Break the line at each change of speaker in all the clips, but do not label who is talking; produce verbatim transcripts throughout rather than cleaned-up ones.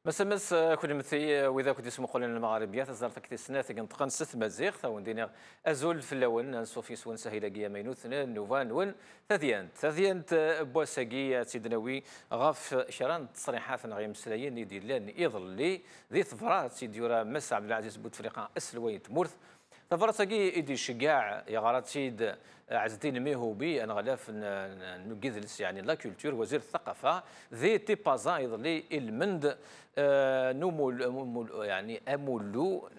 مسمس كل مثي واذا كنت اسمو قولنا المغاربيه تزارت كتي سنات كنتقن ست مزيغ ثوندينا ازول في الاول صوفي سوان سهيله كيا مينوت نوفان ون ثديان ثديان بوساكي سيدناوي غاف شران تصريحات غير مسلايين يدير لان يظل ذي ثفرات سيدي يورا مس عبد العزيز بوتفليقه اسلوي تمورث ثفرتكي يدي شجاع يا غرات سيد عز الدين ميهوبي انا غلاف نجذلس يعني لا كولتور وزير الثقافه ذي تيبازا يظلي المند نمول يعني امولو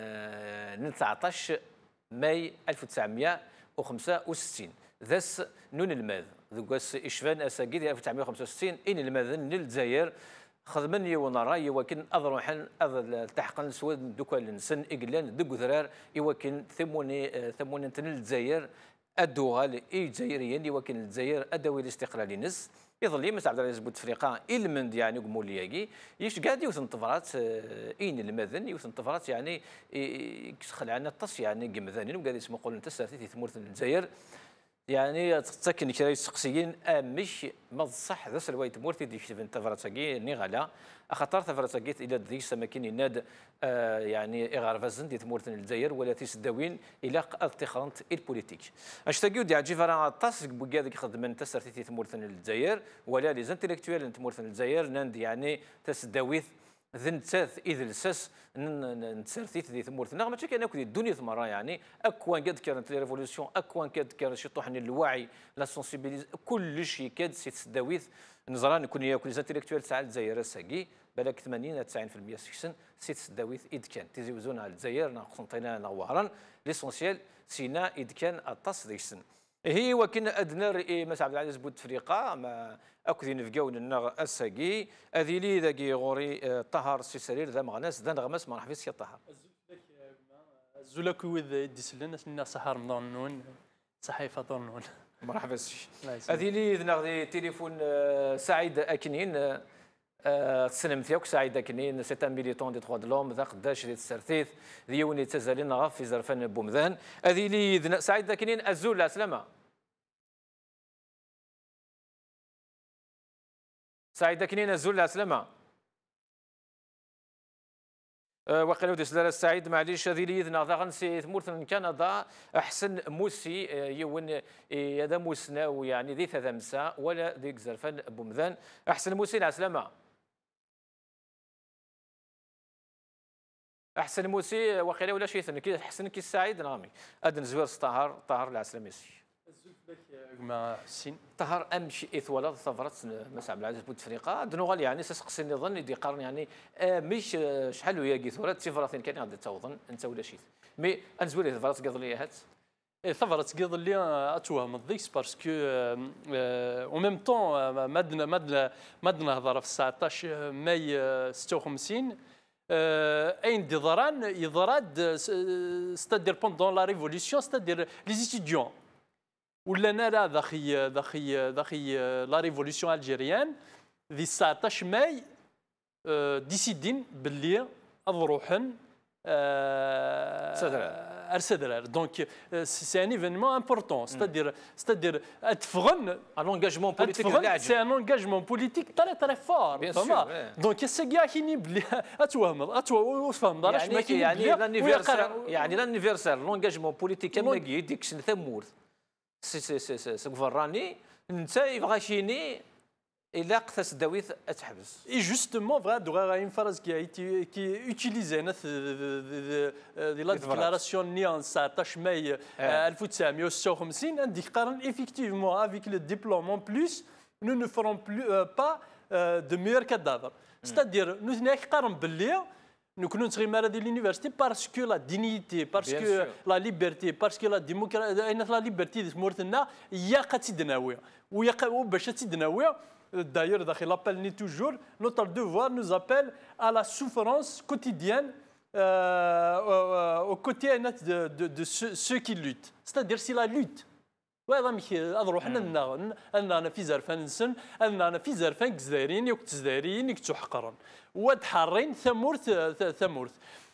تسعطاش ماي ألف وتسعمائة وخمسة وستين ذس نون الماذ ذوكاس اشفان اساكيد ألف وتسعمائة وخمسة وستين ان الماذن للجزائر خدمني ونراي وكن اضروحن اض تحقن سواد دوكا نسن اقلان دق ذرار يوكن ثموني ثموني تن الجزائر الدوغال اي جزائريين يوكن الجزائر ادوي الاستقلال نس يظل يمس عبد العزيز بوتفليقه المند يعني قمولياكي يش قاعد يوثن طفرات اين المذن يوثن طفرات يعني خلعنا الطس يعني قمذانين وقاعد يسمى قول انت ساتي ثمورث الجزائر يعني تتسكن كراي سقسيين مش ما صح ذا سلوي تمورتي ديك انت فراتاكي نيغالا خاطر تفراتاكيت الى ذيك سماكين يناد آه يعني اغارفازن دي تمورت الجزائر ولا تيسداوين الى التخرنت البوليتيك اش تاكيو دي عجي فرا طاس بوكادك خدمن تسرتي تمورت الجزائر ولا لي زانتيليكتويل تمورت الجزائر ناند يعني تسداويث ذن تاث اذ الساس نتسرثيت ذي ثمورتنا ماشي كان كذي الدنيا ثمره يعني اكوان قد كانت لي ريفولوسيون اكوان قد كان شي طحن الوعي لا سونسيبيليز كل شيء كاد سيت داويث نزران كون ياكل زانتيليكتويل تاع الجزائر ساكي بالك ثمانين تسعين بالمئة سكسن سيت داويث اذ كان تيزوزون على الجزائر ناقصنطينا نوهرا ليسونسيال سينا اذ كان الطاس ديسن هي وكن ادنى مس عبد العزيز بوتفليقه ما اكذي نفقاون النغ الساقي هذه لي ذاكي غوري طهر سي سرير ذا مغناس ذا نغمس ما نحفظ سي طهر
زولاك وذ ديسلنا سنا سحر مضنون صحيفه ضنون
ما نحفظش هذه لي ذا تليفون سعيد اكنين تسلم فيك سعيد اكنين سي ان ميليتون دي تخوا دلوم ذا قداش ديال السرثيث ديوني تزالين غاف في زرفان بومذان هذه لي سعيد اكنين الزول سلامه سعيد كنين الزول العسلامة أه وقيل ودي سلالة السعيد معليش هذه لي ذنا ذا غنسي ثمورت من كندا أحسن موسي يون هذا موسنا ويعني ذي ثلاثة مساء ولا ذيك زرفان بومذان أحسن موسي العسلامة أحسن موسي وقيل ولا شيء ثاني كي أحسن كي السعيد نعمي أدن زوير طهر طهر العسلامة
مع حسين
طهر امشي اثوالات ثفرت مس عبد العزيز بوتفليقه دنوغال يعني سقسي نظن يدي قارن يعني مش شحال ويا كي ثورات سفرات كان غادي توظن انت ولا شيء مي انزولي ثفرات قض لي هات
ثفرت قض لي اتوهم الضيكس باسكو او ميم طون مدنا مدنا مدنا هضره في تسعطاش ماي ستة وخمسين اين دي ضران يضراد ستادير بوندون لا ريفوليسيون ستادير لي ستوديون ولا نرى ذاخي ذاخي ذاخي لا ريفوليسيون الجيريان ذي تسعطاش ماي ديسيدين باللي اضروحن ارسدرار دونك سي ان ايفينمون امبورطون ستادير ستادير اتفغن
ان انغاجمون بوليتيك
سي ان انغاجمون بوليتيك تري تري فور فما دونك السكيا كيني بلي اتوهم اتوهم فهم دارش ما
كاين يعني لانيفيرسير يعني لانيفيرسير لونغاجمون بوليتيك كما يديك شن ثمور سي سي سي سي سكفراني انت يبغى شيني الى قتاس داويث اتحبس
اي جوستومون فغا دوغا اون فراز كي ايتي كي اوتيليزي انا دي لا ديكلاراسيون نيان تسعطاش ماي ألف وتسعمائة وستة وخمسين عندي قارن ايفيكتيفمون افيك لو ديبلوم اون بلوس نو نو فرون بلو با دو ميور كادافر ستادير نو هناك قارن باللي nous connaissons mal de l'université parce que la dignité, parce Bien que sûr. la liberté, parce que la démocratie, la liberté de Mortena, il y a Katsidnaouia, ou il y a Bachatidnaouia. D'ailleurs, l'appel n'est toujours, notre devoir nous appelle à la souffrance quotidienne euh, euh, aux côtés de, de, de ceux, ceux qui luttent. C'est-à-dire, c'est la lutte. وهذا مشي اضروح ان ان في زرفان نسن ان في زرفان جزائريين يوك جزائريين يكتو حقرن واد حارين ثمورث ثمورث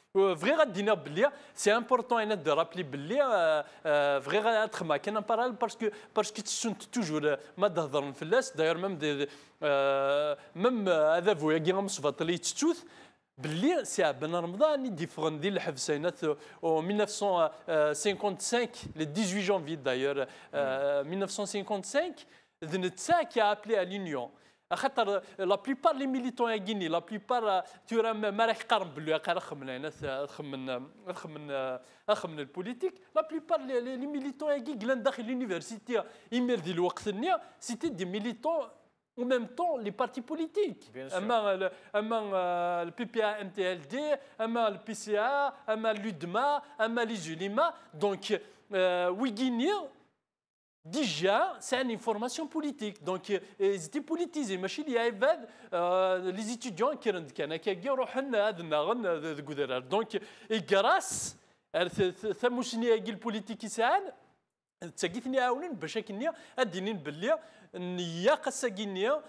فغي غادينا بلي سي امبورطون انا دو رابلي بلي فغي غاتخما كان بارال باسكو باسكو تسنت توجور ما تهضر فلاس داير ميم دي ميم هذا فويا كي غمصفط لي تتوث باللي سي بن رمضان ديفرون ديال الحبسينات او ألف وتسعمائة وخمسة وخمسين le dix-huit janvier d'ailleurs ألف وتسعمائة وخمسة وخمسين ذنتسا كي ابلي à l'union خاطر لا بليبار لي ميليتون ياكيني لا بليبار تورا ما راح يقارن باللي قال خمن انا خمن خمن خمن البوليتيك لا بليبار لي ميليتون ياكي كلان داخل لونيفرسيتي يمر ديال الوقت النيا سيتي دي ميليتون en même temps les partis politiques. Ama le P P A M T L D, ama le P C A, ama l'U D M A, ama les U L I M A. Donc, Wigini, déjà, c'est une information politique. Donc, ils étaient politisés. ماشي اللي يعبد les étudiants qui rendent كان كيجي يروحوا هذا النغن الجدران. Donc, grâce ثموشني البوليتيك يساعد تساقيتني عاونين باش كنيا ادينين باللي نيا قساكينيا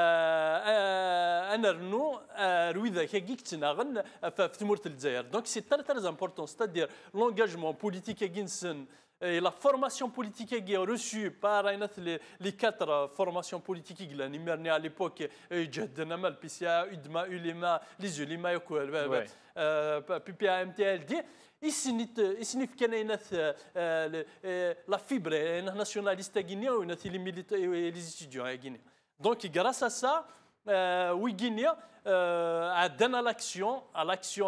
انا رنو رويدا كيك تناغن في تمورت الجزائر دونك سي تري تري امبورطون ستادير لونغاجمون بوليتيك كينسن et la formation politique qui est reçue par les quatre formations politiques qui l'ont à l'époque, Djeddenama, le P C A, U D M A, U L I M A, les U L I M A, P P A M T L D, il signifie qu'il y a la fibre nationaliste guinéenne et les étudiants guinéens. Donc, grâce à ça, oui, Guinée a donné à l'action, à l'action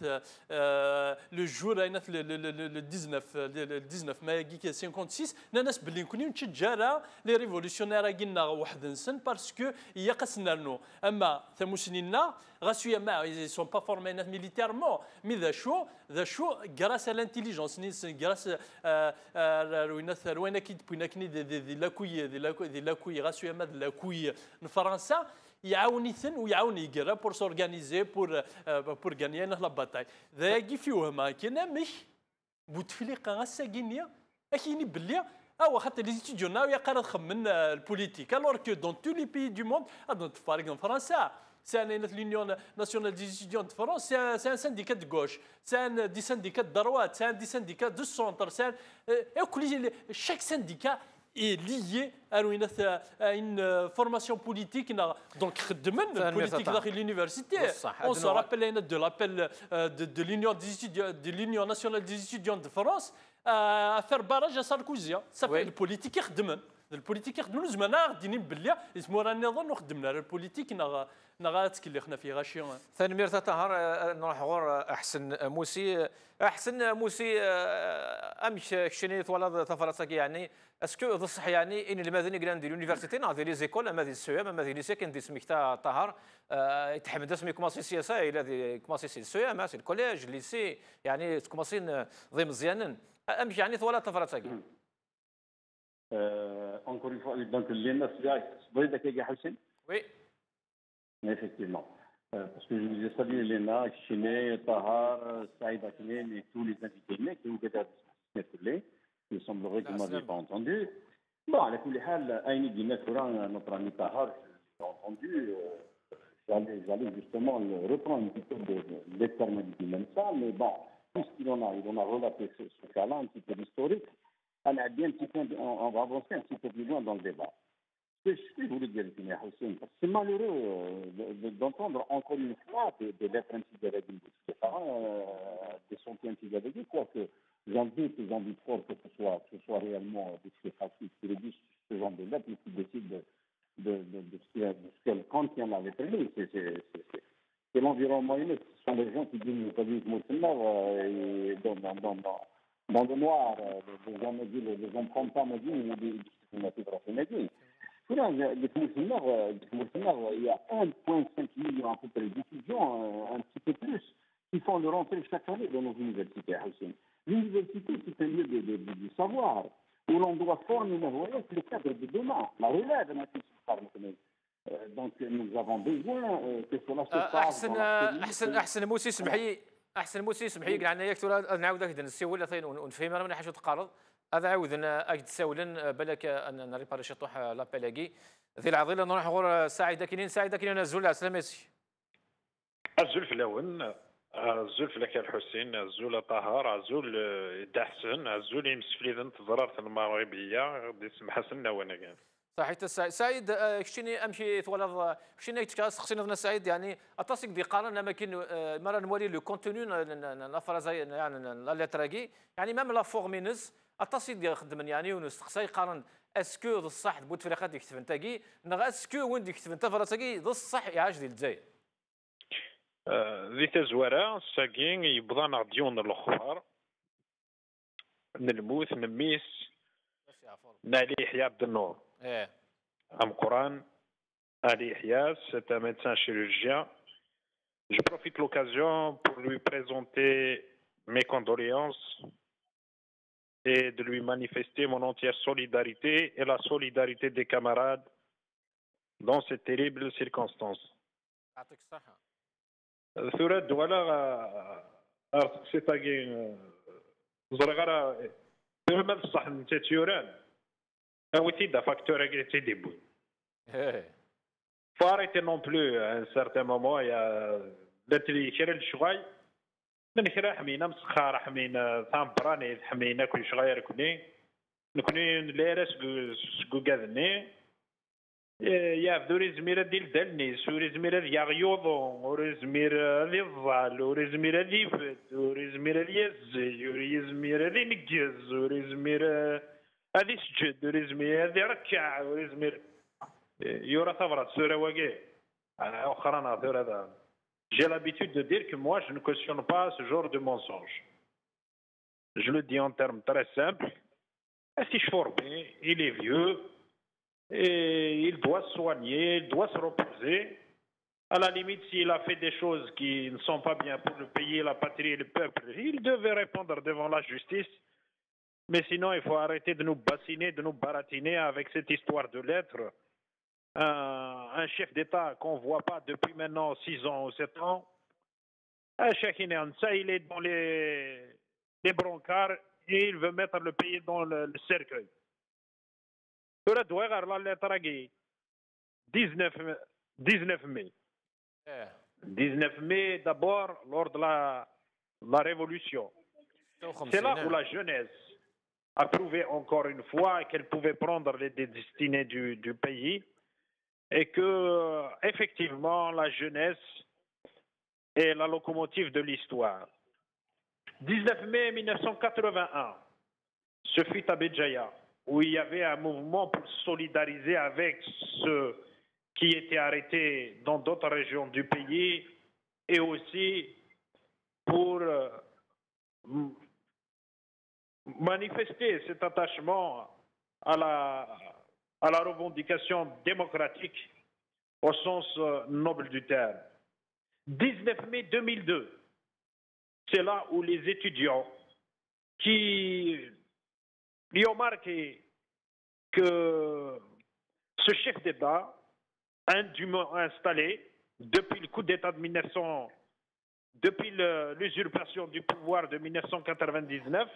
le jour le dix-neuf mai cinquante-six, ناس باللي نكونوا نتجارى les révolutionnaires guinéens وحدنسن parce que il y a قسنا لنا أما ثموسنينا غاسويا ما ils sont pas formés militairement mais ذا شو ذا شو grâce à l'intelligence grâce روينات روينا كي تبينا كني دي لاكوي دي لاكوي دي لاكوي غاسويا ما دي لاكوي فرنسا يعاونيثن ويعاون يقرا بور سورغانيزي بور بور غانيا لا باتاي ذاكي فيهم كاين مش بوتفليقه غاسا غينيا اكيني باللي او خاطر لي ستوديون ناو يقرا تخمن البوليتيك الور كو دون تو لي بيي دو موند فار اكزومبل فرنسا سي ان لونيون ناسيونال دي ستوديون دو فرنسا سي ان سانديكا دو غوش سي ان دي سانديكا دو دروات سي ان دي سانديكا دو سونتر سي ان كل شاك سانديكا est lié à une formation politique. Donc, de politique dans l'université. On se rappelle de l'appel de, de l'Union nationale des étudiants de France à faire barrage à Sarkozy. Ça fait le politique يخدمن. البوليتيك يخدمون زمان دينين باللي اسمو راه النظام وخدمنا البوليتيك نغا تكلخنا فيه غاشي
ثاني ميرتا طاهر نروح غور احسن موسي احسن موسي امش كشني طوال تفرصك يعني اسكو بصح يعني ان المدني كلان ديال لونيفرسيتي ناضي لي زيكول اما ديال السويام اما ديال ليسي كان دي سميكتا طاهر يتحمد اسمي كوماسي السياسه الى دي كوماسي سي السويام سي الكوليج ليسي يعني كوماسي ضي مزيانن امش يعني طوال تفرصك
Euh, encore une fois, donc l'E N A, vous voyez d'accord, Hassan?
Oui.
Effectivement. Euh, parce que je vous ai salué l'E N A, Chiné, Tahar, Saïd Akinen et tous les invités qui ont été appelés. Il semblerait que vous ne m'avez pas entendu. Bon, à tous les cas, Aïni Guiné, notre ami Tahar, j'ai entendu, euh, j'allais, j'allais justement reprendre un petit peu de l'expérience du Guinéen, mais bon, puisqu'il en a, il en a relaté ce, ce cas-là, un petit peu historique. On, a bien, on va avancer un petit peu plus loin dans le débat. Ce que je voulais dire, c'est malheureux d'entendre encore une fois de, de l'être ainsi de la ville des parents, de son point de vue, quoique j'en doute, j'en doute fort que ce soit, que ce soit réellement des faits factices qui rédigent ce genre de lettres, qui décident de, de, de, de, de, de ce qu'elle contient la lettre. C'est l'environnement humain. Ce sont les gens qui disent que et dans, dans, dans, dans dans le noir, les gens me disent, les gens ne prennent pas me disent, ils ne peuvent pas me dire. Il y a un virgule cinq million à peu près d'étudiants, un petit peu plus, qui font de rentrée chaque année dans nos universités. L'université, c'est un lieu de, de, de, de savoir, où l'on doit former le cadre de demain, la relève de donc nous avons besoin que cela se passe.
أحسن أحسن موسي سمحي احسن موسي سمحي قلنا ياك ترى نعاود هكذا نسيو ولا ونفهم انا من حاجه تقارض هذا عاودنا اكد ساولن بالك ان نريباري شي طوح لابيلاكي ذي العضله نروح غور سعيده كاينين سعيده كاينين الزول على السلامه سي
الزول في الاول عزول فلاك الحسين، عزول طهر، عزول دحسن، عزول يمسفليذن تزرارة المغربية دي اسم حسن وانا كان.
صحيح سعيد سعيد آه، كشتيني امشي ثوالظ كشتيني تسقسينا سعيد يعني اتصل دي قارن اماكن مرة نولي لو كونتوني نفر زي يعني لا تراكي يعني مام لا فورمينز اتصل دي خدمن يعني ونستقصي قارن اسكو الصح بوتفريقات يكتب نتاكي نغ اسكو وين يكتب انت فراسكي ذا الصح يعاش ديال الجزائر.
ذي تزوارا ساكين يبضانا ديون الاخبار نلموث نميس نالي يحيى عبد النور.
ايه
ام قران Ali Hias, c'est un médecin chirurgien. Je profite de l'occasion pour lui présenter mes condoléances et de lui manifester mon entière solidarité et la solidarité des camarades dans ces terribles circonstances.
يعطيك الصحة.
ثورة دولا ارتكسيتاكي زرغارا ثورة بصح نتا تيوران او تيدا فاكتور اكي تيديبوي. Faut arrêter non plus à un certain moment. Il y a des كرا الشغاي من كرا حمينا مسخار حمينا ثامبراني حمينا كل شغاير كوني نكوني ليرس سكو كاذني يا ذوري زمير ديال دالني سوري زمير يا غيوض وري زمير ذي الظال وري زمير ذي فت وري زمير يز وري زمير ذي نجز وري زمير هذي سجد وري زمير ذي ركع وري زمير يورا ثورة سورة واقع أخرانا ثورة هذا. J'ai l'habitude de dire que moi je ne cautionne pas ce genre de mensonge. Je le dis en termes très simples. Si je forme, il est vieux et il doit se soigner, il doit se reposer. À la limite, s'il a fait des choses qui ne sont pas bien pour le pays, la patrie et le peuple, il devait répondre devant la justice. Mais sinon, il faut arrêter de nous bassiner, de nous baratiner avec cette histoire de lettres. Un, un chef d'État qu'on ne voit pas depuis maintenant six ans ou sept ans, un chef ça, il est dans les, les brancards et il veut mettre le pays dans le, le cercueil. dix-neuf mai. dix-neuf mai, d'abord, lors de la, la Révolution. C'est là où la jeunesse a prouvé encore une fois qu'elle pouvait prendre les destinées du, du pays. Et que, effectivement, la jeunesse est la locomotive de l'histoire. dix-neuf mai mille neuf cent quatre-vingt-un, ce fut à Béjaïa, où il y avait un mouvement pour se solidariser avec ceux qui étaient arrêtés dans d'autres régions du pays et aussi pour euh, manifester cet attachement à la à la revendication démocratique au sens noble du terme. dix-neuf mai deux mille deux, c'est là où les étudiants qui, qui ont marqué que ce chef d'État, indûment installé depuis le coup d'État de mille neuf cents, depuis l'usurpation du pouvoir de mille neuf cent quatre-vingt-dix-neuf,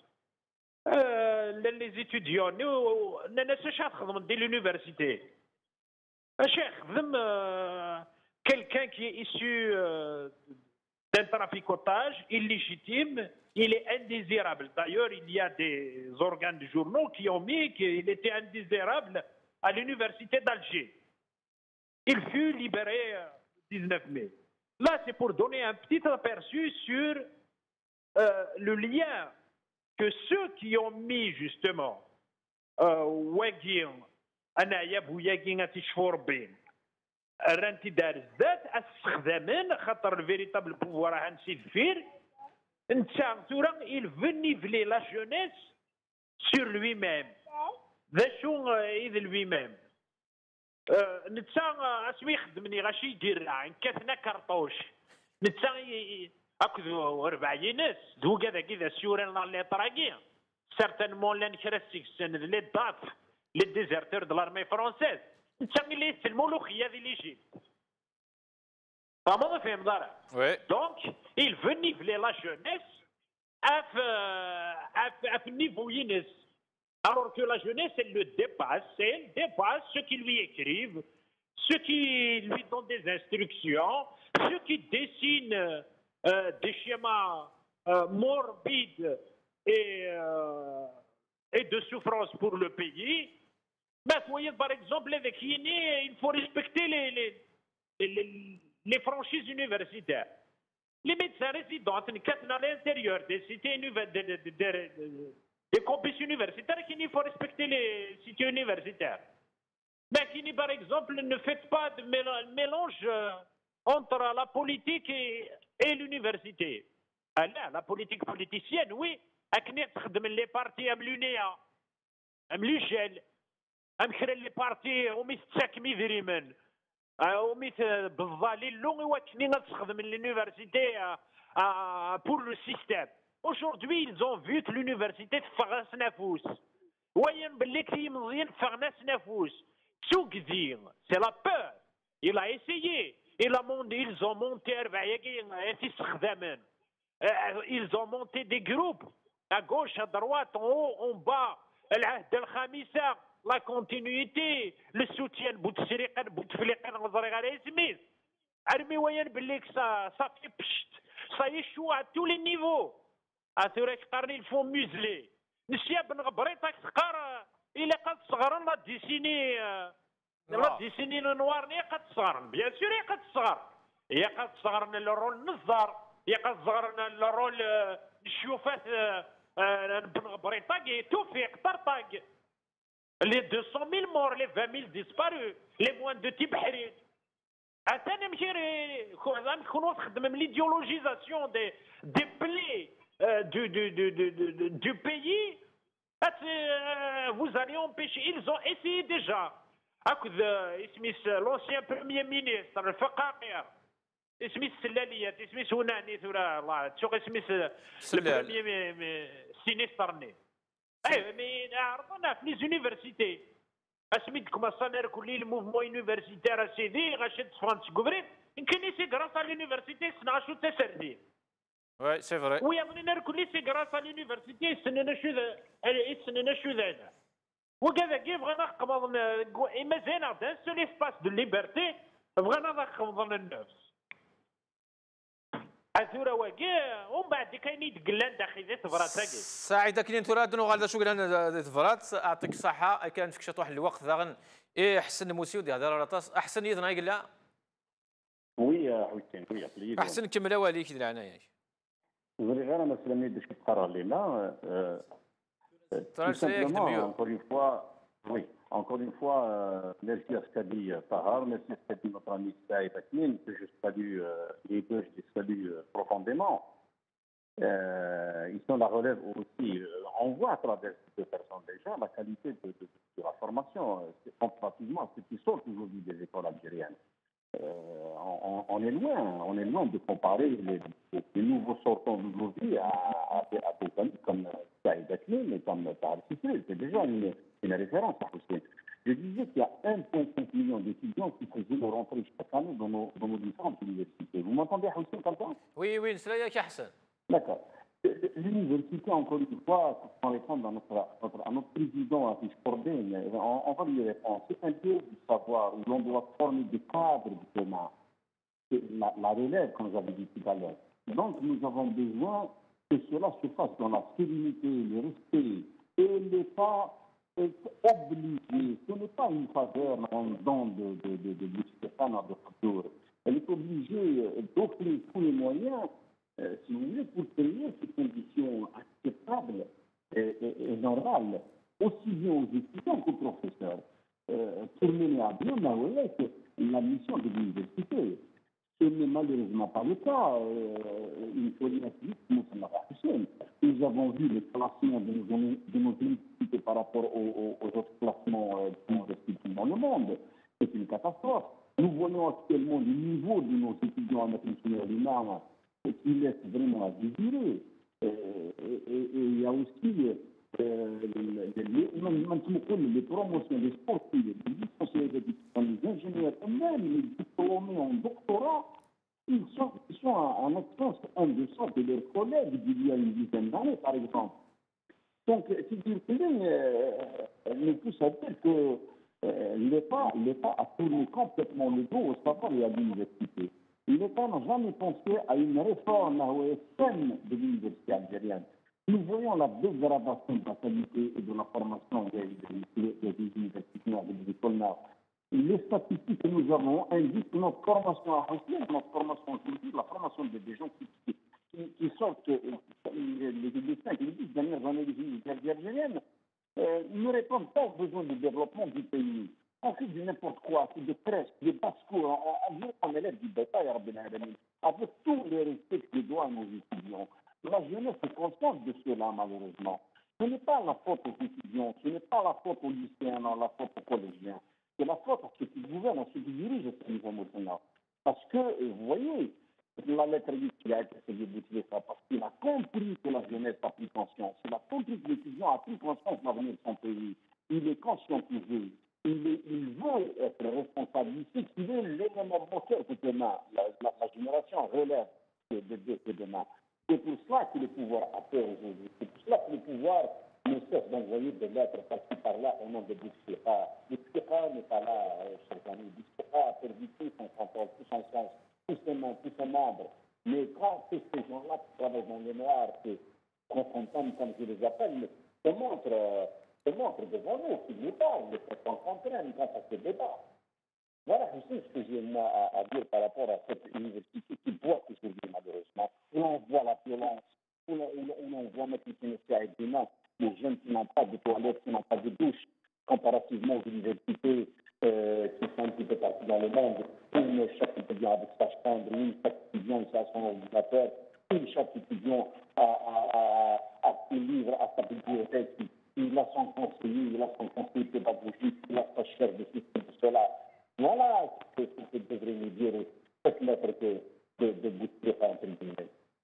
Euh, les étudiants, nous, nous de l'université. Cheikh, quelqu'un qui est issu euh, d'un traficotage illégitime, il est indésirable. D'ailleurs, il y a des organes de journaux qui ont mis qu'il était indésirable à l'université d'Alger. Il fut libéré le dix-neuf mai. Là, c'est pour donner un petit aperçu sur euh, le lien que ceux qui ont mis justement واقين انايا بوياقين تيشفور بين رانتي دار الذات استخدامن خاطر الفيريتابل بوفوار هنسيد فير انت تورا il veut niveler la jeunesse sur lui-même ذا شو اذ lui-même نتا اسمي يخدمني غاشي يدير كاثنا كرطوش نتا أكذو أربعين ناس دو كذا كذا سيورين لا طراقية certainement لان كراسيك سن لي داف لي ديزرتور de l'armée française نتا اللي يسلموا له خياذي اللي يجي فما فهم دارا donc il veut niveler la jeunesse à à niveau ينس alors que la jeunesse elle le dépasse elle dépasse ceux qui lui écrivent, ceux qui lui donnent des instructions, ceux qui dessinent euh, des schémas euh, morbides et, euh, et de souffrance pour le pays. Mais vous voyez, par exemple, avec Yéni, il faut respecter les, les, les, les franchises universitaires. Les médecins résidents, à l'intérieur des cités universitaires, des, des, des campus universitaires, il faut respecter les cités universitaires. Mais qui, par exemple, ne fait pas de mélange entre la politique et, et l'université. Ah là, la politique politicienne, oui, les partis à l'UNEA, à l'UGEL, à les partis au Mistakmi Virimen, au Mis Bvali, long et l'université pour le système. Aujourd'hui, ils ont vu que l'université fait Nafous. Voyez, c'est la peur. Il a essayé. Il a monté, ils ont monté, ils ont monté des groupes à gauche, à droite, en haut, en bas. La continuité, le soutien, ça fait pchit, ça échoue à tous les niveaux. Il faut museler. نسيا بن غبريطك تقار إلا قد صغرن لا ديسيني لا ديسيني نوارني قد صغرن بيان سور هي قد صغر هي قد صغرن الرول نزار هي قد صغرن الرول نشوفات بن غبريطك توفيق طرطاق لي deux cent mille morts لي vingt mille disparus لي موان دو تيب حريت أتاني مشي نكونو تخدم من ليديولوجيزاسيون دي دي بلي Euh, du, du, du, du, du, du pays, euh, vous allez empêcher. Ils ont essayé déjà. L'ancien premier ministre, le Faqaqir, Smith Sellaliyat, Smith Hunani, le premier sinistre. Mais on a les universités. Smith commence à dire que le mouvement universitaire a cédé, Rachid France Gouvret, c'est grâce à l'université, c'est un chute servi.
Oui, c'est vrai.
Oui, c'est grâce à l'université, c'est une chose. وكذا كيف غنقبض مازال d'un seul espace de liberté غنقبض النفس. أثورة واقع ومن بعد كاين يتقلان داخل ذي تفرات هاكي.
سعيدة كنين تراد وغادا شو قلنا ذي تفرات أعطيك الصحة كان فيك واحد الوقت ذاغن إيه حسن موسيودي هذا راطاس أحسن يدنا يقول لا.
وي حسين وي عقلية.
أحسن كمل والي كذا العناية.
غير أنا سلمي باش تقرر لنا. Tout simplement, encore une fois, oui, encore une fois, euh, merci à ce qu'a dit euh, Tahar, merci à ce qu'a dit notre ami Saïd Akmin, que je salue, euh, les deux, je les salue euh, profondément. Euh, ils sont la relève aussi. Euh, on voit à travers ces deux personnes déjà la qualité de, de, de la formation. C'est comparativement ce qui sort aujourd'hui des écoles algériennes. Euh, on, on est loin, on est loin de comparer les, les nouveaux sortants d'aujourd'hui à, à, à des amis comme Saïd Akmin et comme Tahar Cissé. C'est déjà une, une référence à Hussein. Je disais qu'il y a un virgule cinq million d'étudiants qui faisaient leur entrée chaque année dans nos, dans nos différentes universités. Vous m'entendez, Hussein, comme ça?
Oui, oui, c'est là qu'il y a Hassan.
D'accord. L'université, encore une fois, pour répondre à notre, notre, à notre président, à Fischkordin, on, on va lui répondre. C'est un lieu du savoir où l'on doit former des cadres de demain. La, la relève, comme j'avais dit tout à l'heure. Donc, nous avons besoin que cela se fasse dans la sérénité, le respect. Et l'État est obligé, ce n'est pas une faveur en don de, de, de, de, de Stéphane à de Elle est obligée d'offrir tous les moyens. Euh, si vous voulez, pour créer ces conditions acceptables et, et, et normales, aussi bien aux étudiants qu'aux professeurs, euh, pour mener à bien la mission de l'université. Ce n'est malheureusement pas le cas. Euh, il faut dire que nous avons vu le classement de nos, de nos universités par rapport aux, aux autres classements euh, d'universités dans le monde. C'est une catastrophe. Nous voyons actuellement le niveau de nos étudiants en international humain qui laisse vraiment à désirer. Et il y a aussi euh, les, les, les promotions des sportifs, les licenciés, les ingénieurs eux-mêmes, les diplômés en doctorat, ils sont, ils sont en absence en deçà de leurs collègues d'il y a une dizaine d'années, par exemple. Donc, si vous voulez, euh, nous pousse à dire que euh, l'État a tourné complètement le dos au savoir et à l'université. Et l'État n'a jamais pensé à une réforme saine de l'université algérienne. Nous voyons la dégradation de la qualité et de la formation des, des, des, des universités, des écoles nord. Les statistiques que nous avons indiquent que notre formation à Hosni, notre formation aujourd'hui, la formation des gens qui, qui, qui sortent les, les cinq et les dix dernières années des universités algériennes euh, ne répondent pas aux besoins de développement du pays. On fait du n'importe quoi, c'est des crèches, des basses-cours, on, on élève du bétail, avec tous les respects que doit nos étudiants. La jeunesse est consciente de cela, malheureusement. Ce n'est pas la faute aux étudiants, ce n'est pas la faute aux lycéens, non, la faute aux collégiens. C'est la faute à ceux qui gouvernent, à ceux qui dirigent ce niveau maintenant. Parce que, vous voyez, la lettre qui a été faite de ça, parce qu'il a compris que la jeunesse a pris conscience. Il a compris que l'étudiant a pris conscience de l'avenir de son pays. Il est conscientisé. Il, est, il veut être responsable. Il sait qu'il est l'élément moteur de demain. La, la, la génération relève de, de, de, de demain. C'est pour cela que le pouvoir a peur aujourd'hui. C'est pour cela que le pouvoir ne cesse d'envoyer des lettres par-ci par-là au nom de Bouteflika. Bouteflika n'est pas là, chers amis. Bouteflika a perdu tout son contrôle, tout son sens, tous ses, tous ses membres. Mais quand tous ces gens-là qui travaillent dans le noir, qu'on contente comme je les appelle, se montrent, euh, se montrent devant nous, qu'ils nous parlent, ils se rencontrent, ils font ce débat. Voilà, je sais ce que j'ai à, à dire par rapport à cette université qui voit aujourd'hui, malheureusement. Où on voit la violence, où on, où on voit mettre une avec des mains, les jeunes qui n'ont pas de toilettes, qui n'ont pas de douche, comparativement aux universités euh, qui sont un petit peu partout dans le monde, où chaque étudiant avec sa chambre, où chaque étudiant a son ordinateur, où chaque étudiant a, a, a, a ses livres, a sa bibliothèque, il a son conseiller, il a son conseiller pédagogique, il a sa chaire de ceci, de cela. Voilà ce que devrait nous dire cette lettre de Bouteflika entre guillemets.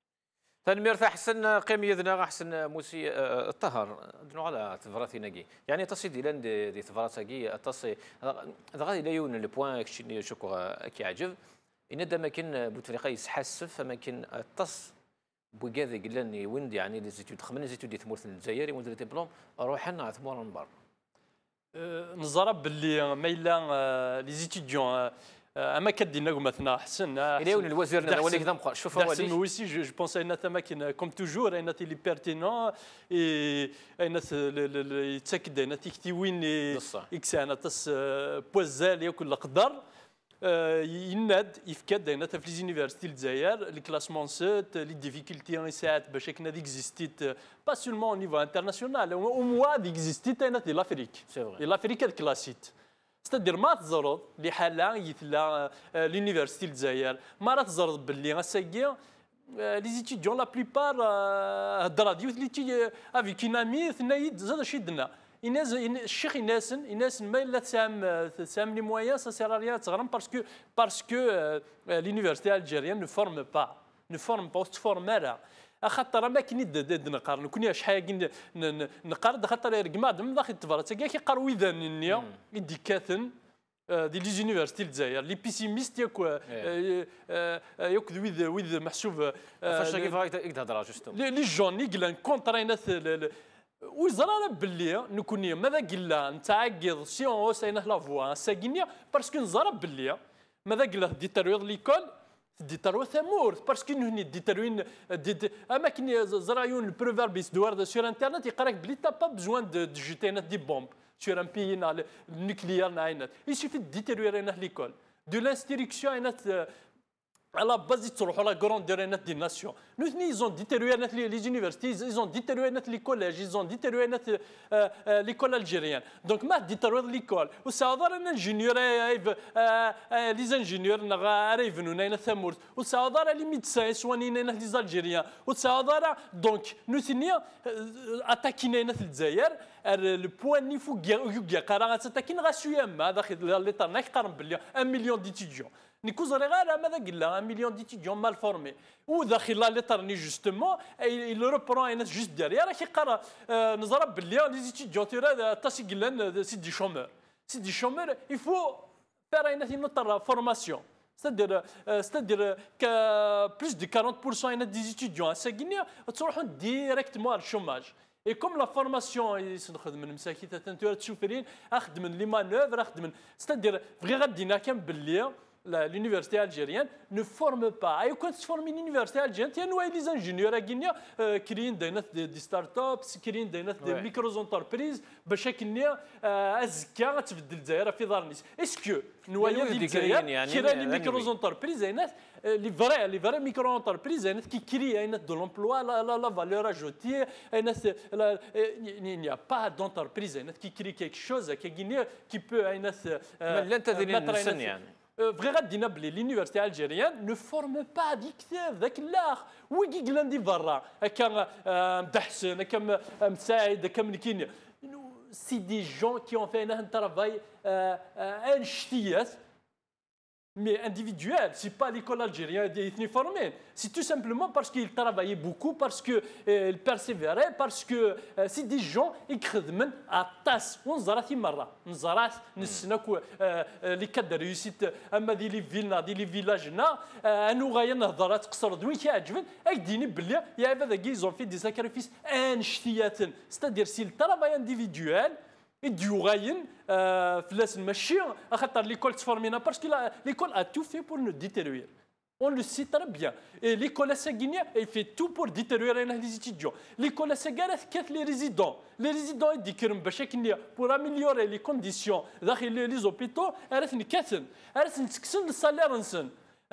تنمير تحسن قيم يدنا أحسن موسي الطهر دنو على تفراتي نجي يعني تصي ديلان دي, دي تفراتي تصي غادي لا يون البوان كشي شكو كي عجب إن دا ما كان بوتفليقا يسحسف فما كان تص بوكاذي قلاني وند يعني لي زيتود خمن زيتود دي ثمورت الجزائر وند ديبلوم روحنا على ثمور نبر
نزرب باللي ما إلا لي زيتيديون اما كدينا مثلا حسن
الى الوزير نولي كذا مبقى شوف هو
حسن ويسي جو بونس ان تماكن كوم توجور ان تي لي بيرتينون اي ان يتاكد ان تيكتي وين اكس انا تس بوزال ياكل قدر يناد يفكد ان في لي زونيفرسيتي الجزائر لي كلاسمون سيت لي ديفيكولتي ساعات باش كنا ديكزيستيت با سولمون او نيفو انترناسيونال او موا ديكزيستيت ان دي لافريك دي لافريك كلاسيت ستادير ما تزرد اللي حالا يثلا لونيفرسيتي الجزائر ما راه تزرد باللي اساكي لي زيتيديون لا بليبار هضره ديال لي تي افيك انامي ثنايد زاد شدنا الناس الشيخ الناس الناس ما الا تسام تسام لي مويان سا سير ريان تغرم باسكو باسكو لونيفرسيتي الجزائريان نو فورم با نو فورم با تفورم راه خاطر ما كاين دد نقارن كوني شحال نقارن خاطر يرقما دم داخل التفرات كاع كيقرا ويذان النيا يدي كاثن دي لي زونيفرسيتي الجزائر لي بيسيميست ياك ياك ويذ ويذ محسوب
فاش كيف هاك تهضر جوستو
لي جوني قلان كونترينا وزرا باللي نكوني ماذا قلا نتعقد سي اون ساينه لا فوا ساكينيا باسكو نزرا باللي ماذا قلا دي ترويض ليكول دي تروي ثمور باسكو نهني دي تروين دي اماكن زرايون البروفيربيس دوار سور انترنت يقراك بلي تا با بزوان دو جيتينا دي بومب سور ان بيي نيكليير ناينات يسوفي دي ترويرنا ليكول دو لانستركسيون اينات على باز تروحوا لا غروندور دي ناسيون نو ثني يزون ديتيروينات لي زونيفرسيتي يزون ديتيروينات لي كوليج يزون ديتيروينات ليكول الجيريان دونك ما ديتيرويد ليكول وساودر ان انجينيور لي زانجينيور نغا ريفنو ناينا ثمورت وساودر لي ميدسان سوانينا لي زالجيريان وساودر دونك نو ثني اتاكينا في الجزائر لو بوان ني فوق يوغيا قرا تاكين غاسيو ما داخل ليطار ناك قارن بلي واحد مليون ديتيديون نيكوز ريغال ماذا قلنا un million d'étudiants mal formés وداخل لا ليطرني جوستومون il reprend ان جوست ديريير راه كيقرا نزرب باللي لي زيتيديون تيرا تاسي قلان سيدي شومور سيدي شومور il faut faire une autre formation c'est-à-dire c'est-à-dire que plus de quarante pour cent des étudiants à Guinée تروحوا directement au chômage. Et comme la formation, نخدم من مساكيت تنتور تشوفين اخدم لي مانوفر اخدم c'est-à-dire بغي غادينا كان باللي l'université algérienne ne forme pas. Et quand se forme une université algérienne, il y a les ingénieurs qui créent des start-ups, qui créent des micro-entreprises, باش هكا ازكى تبدل الجزائر في دار الناس. اسكو نوايا ديال الجزائر كرا لي ميكرو انتربريز اينات لي فري لي فري ميكرو انتربريز اينات كي كري اينات دو لومبلوا لا لا فالور اجوتي اينات il n'y a pas d'entreprise اينات كي كري كيك شوز كي كي بو اينات
لا انت السن يعني
فغي غادينا بلي لونيفرسيتي الجيريان نو فورم با دي كتاب ذاك الاخ ويكي كلاندي برا هكا مدحسن هكا مساعد هكا منكين سي دي جون كي اون في ان ترافاي ان شتيات mais individuel. Ce n'est pas l'école algérienne qui est formée. C'est tout simplement parce qu'ils travaillaient beaucoup, parce qu'ils euh, persévéraient, parce que euh, c'est des gens qui écrivent à tasse. On zara timara. On zara nisna ko les cas de réussite. أما دي لي فيلنا دي لي فيلاجنا أنو غايا نهضر تقصر دوين كيعجبن أكديني بلي يا هذا كي ils ont fait des sacrifices انشتيات. C'est-à-dire c'est le travail individuel. يديوغاين فلاس المشي خاطر ليكول تفورمينا باسكو ليكول ا تو في بور نو ديتيروير on le sait très bien et l'école assaguinia elle fait tout pour détériorer les étudiants l'école assaguera كيف les résidents les résidents يديكرم باش كنيا pour améliorer les conditions داخل les hôpitaux عرف نكثن عرف نسكسن السالير نسن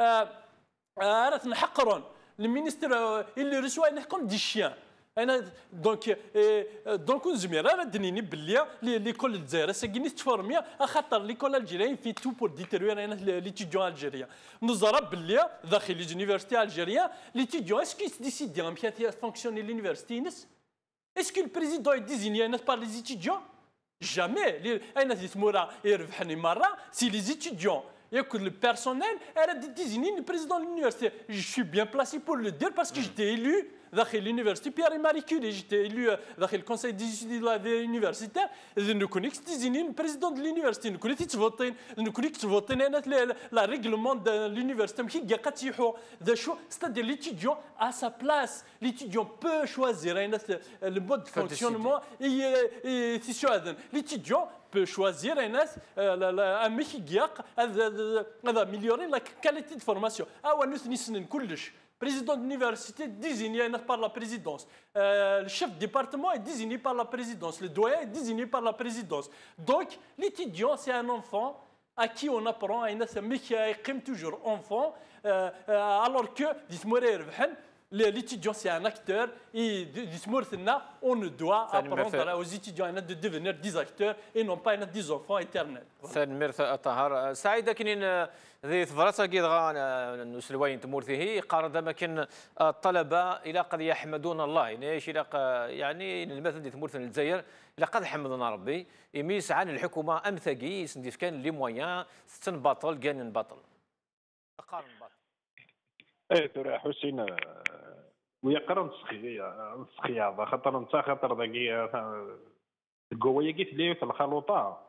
عرف نحقرون المينستر اللي رسوا نحكم دي شيان انا دونك دونك نزمير انا دنيني بلي ليكول الجزائر ساكيني تفورمي خاطر ليكول الجزائريه في تو بور ديتيروير انا ليتيديون الجزائريين نزرب بلي داخل ليونيفرسيتي الجزائريه ليتيديون اسكو ديسيدي ام كيف فونكسيوني ليونيفرسيتي نس اسكو البريزيدون ديزيني انا بار لي ايتيديون جامي انا تمورا يربحني مره سي لي ايتيديون écoute le personnel elle a désigné le président de l'université je suis bien placé pour le dire parce que j'étais élu dans l'université Pierre et Marie Curie j'étais élu dans le conseil d'études de la vie universitaire nous connaissons désigné le président de l'université nous connaissons voter nous connaissons voter la règlement de l'université c'est-à-dire l'étudiant à sa place l'étudiant peut choisir le mode de fonctionnement et l'étudiant peut choisir un ميكياق هذا améliorer la qualité de formation ah nous نسن كلش président de l'université désigné par la présidence le chef de département est désigné par la présidence le doyen est désigné par la présidence donc l'étudiant c'est un enfant à qui on apprend à mais qui est toujours enfant alors que l'étudiant c'est un acteur et on ne doit apprendre aux étudiants de devenir des acteurs et non pas des enfants éternels.
ثانمير الطهر سعيدة كنين ذي ثفرات كيدغا نسلوين تمورثيه قارن مكن الطلبة إلى قد يحمدون الله يعني إلى يعني المثل دي تمورث الجزائر إلى قد حمدنا ربي يميس عن الحكومة أمثقي سنديف كان لي مويان ستن باطل كان باطل قارن باطل
ايه ترى حسين ويقرا نسخياض خاطر انت خاطر ذاكي القويه كيف لي في الخلوطه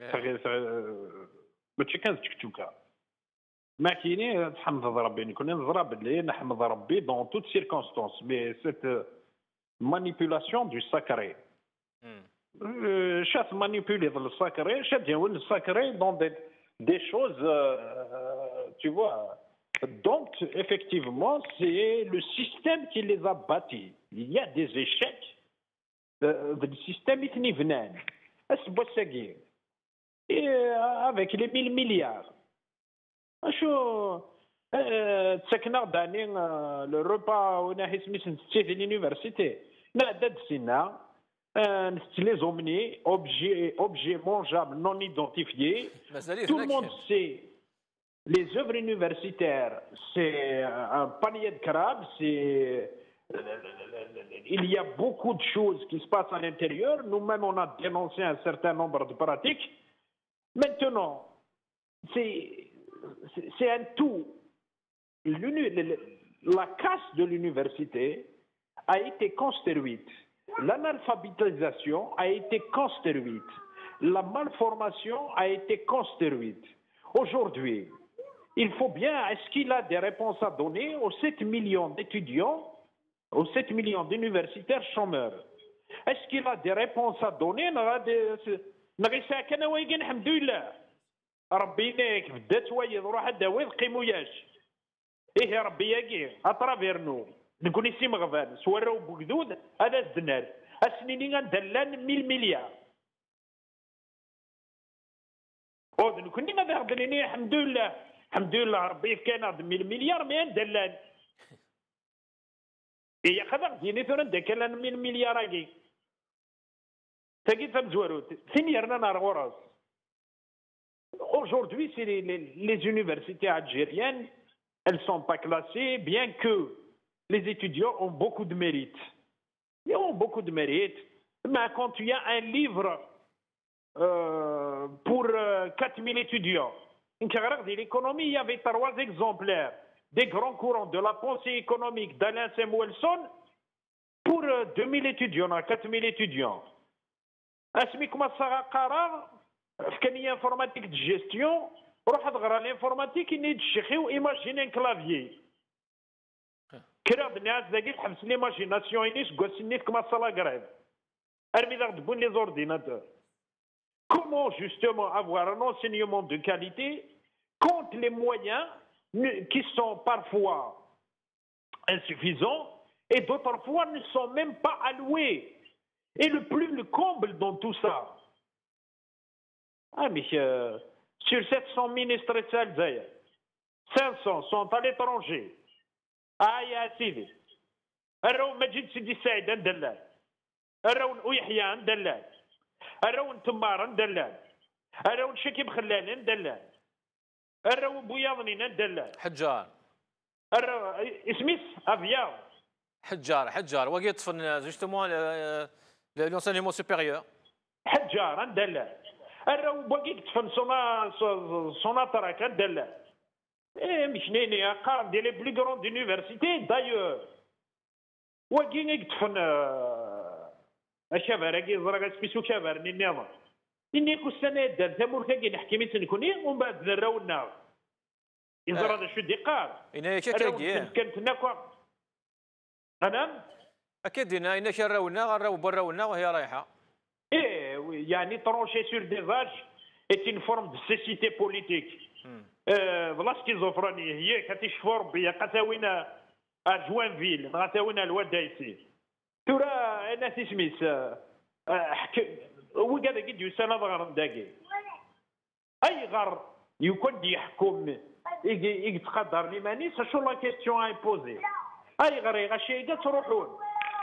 ماشي كانت تكتوكا ما كاينين تحمد ربي كنا نضرب باللي نحمد ربي دون توت سيركونستانس مي سيت مانيبيولاسيون دو ساكري شاف مانيبيولي ذا الساكري شاف ديال الساكري دون دي دي شوز tu vois. Donc, effectivement, c'est le système qui les a bâtis. Il y a des échecs euh, du système itnivenan. Et avec les mille milliards. تسكنا داني le repas ونحس مثل في l'université. نعدد سنة les omnis, objets, objets mangeables non identifiés. Tout le monde sait. Les œuvres universitaires, c'est un panier de crabes, c'est... il y a beaucoup de choses qui se passent à l'intérieur. Nous-mêmes, on a dénoncé un certain nombre de pratiques. Maintenant, c'est, c'est un tout. La casse de l'université a été construite. L'analphabétisation a été construite. La malformation a été construite. Aujourd'hui, il faut bien, est-ce qu'il a des réponses à donner aux sept millions d'étudiants, aux sept millions d'universitaires chômeurs? Est-ce qu'il a des réponses à donner? ربي ناك بدات وايض روح داوي قيموياش ايه ربي ياكي اترافيرنو نكوني سي مغفان سوراو بوكدود هذا الزنار السنين غندلان مية مليار او نكوني غادي غدنيني الحمد لله الحمد لله ربي كان هاد مية مليار ما ندلان هي خذا ديني ثورا داكلان مية مليار هاكي تاكي تمزورو فين يرنا نار غراس. Aujourd'hui, c'est les, les, les universités algériennes, elles ne sont pas classées, bien que les étudiants ont beaucoup de mérite. Ils ont beaucoup de mérite. Mais quand il y a un livre euh, pour euh, quatre mille étudiants, de l'économie, il y avait trois exemplaires des grands courants de la pensée économique d'Alain Samuelson pour euh, deux mille étudiants, quatre mille étudiants. اسميك ما قرا في كان انفورماتيك دو جيستيون روح تقرا الانفورماتيك اني تشخيو ايماجين ان كلافيي كرا الناس داكي تحبس ليماجيناسيون انيس كواسنيت كما صلا كريب ارمي داك دبون لي زورديناتور. Comment justement avoir un enseignement de qualité quand les moyens qui sont parfois insuffisants et d'autres fois ne sont même pas alloués. Et le plus le comble dans tout ça. Ah, mais euh, sur sept cents ministres de Algérie, cinq cents sont à l'étranger. Ah, ya Sidi. Araoun Majid Sidi Saïd Ndellal. Araoun Ouyahya Ndellal. Araoun Toumar Ndellal. Araoun Chekib Khellal Ndellal. Araoun Bouyadni Ndellal.
حجار.
Araoun Ismis Aviar.
حجار حجار وقيت فن justement l'enseignement supérieur.
حجار ندلع الراو باقي تفن صنا صنا تراك ندلع ايه مشنيني قارن ديال لي بلي كروند يونيفرسيتي دايور واقي تفن الشباب راكي زرا سبيسو شباب النظام اني كل سنه دار ثمور كاين نحكي ميت نكوني ومن بعد نراو النار يزرا هذا شو ديقار
انا كاكي
كانت ناكو انا
اكيد هنا كراونا غراو براونا وهي رايحه.
ايه يعني ترونشي سور دي زاج ايت اون فورم دو سيسيتي بوليتيك. بلا سكيزوفراني هي كتشوفوا ربي قتاوينا جوانفيل غتاوينا الودايسي ترى انا تسميت هو كذا قد يسال غير داكي اي غير يكون يحكم يتقدر لي مانيس شو لا كيستيون اي بوزي اي غير غاشي تروحون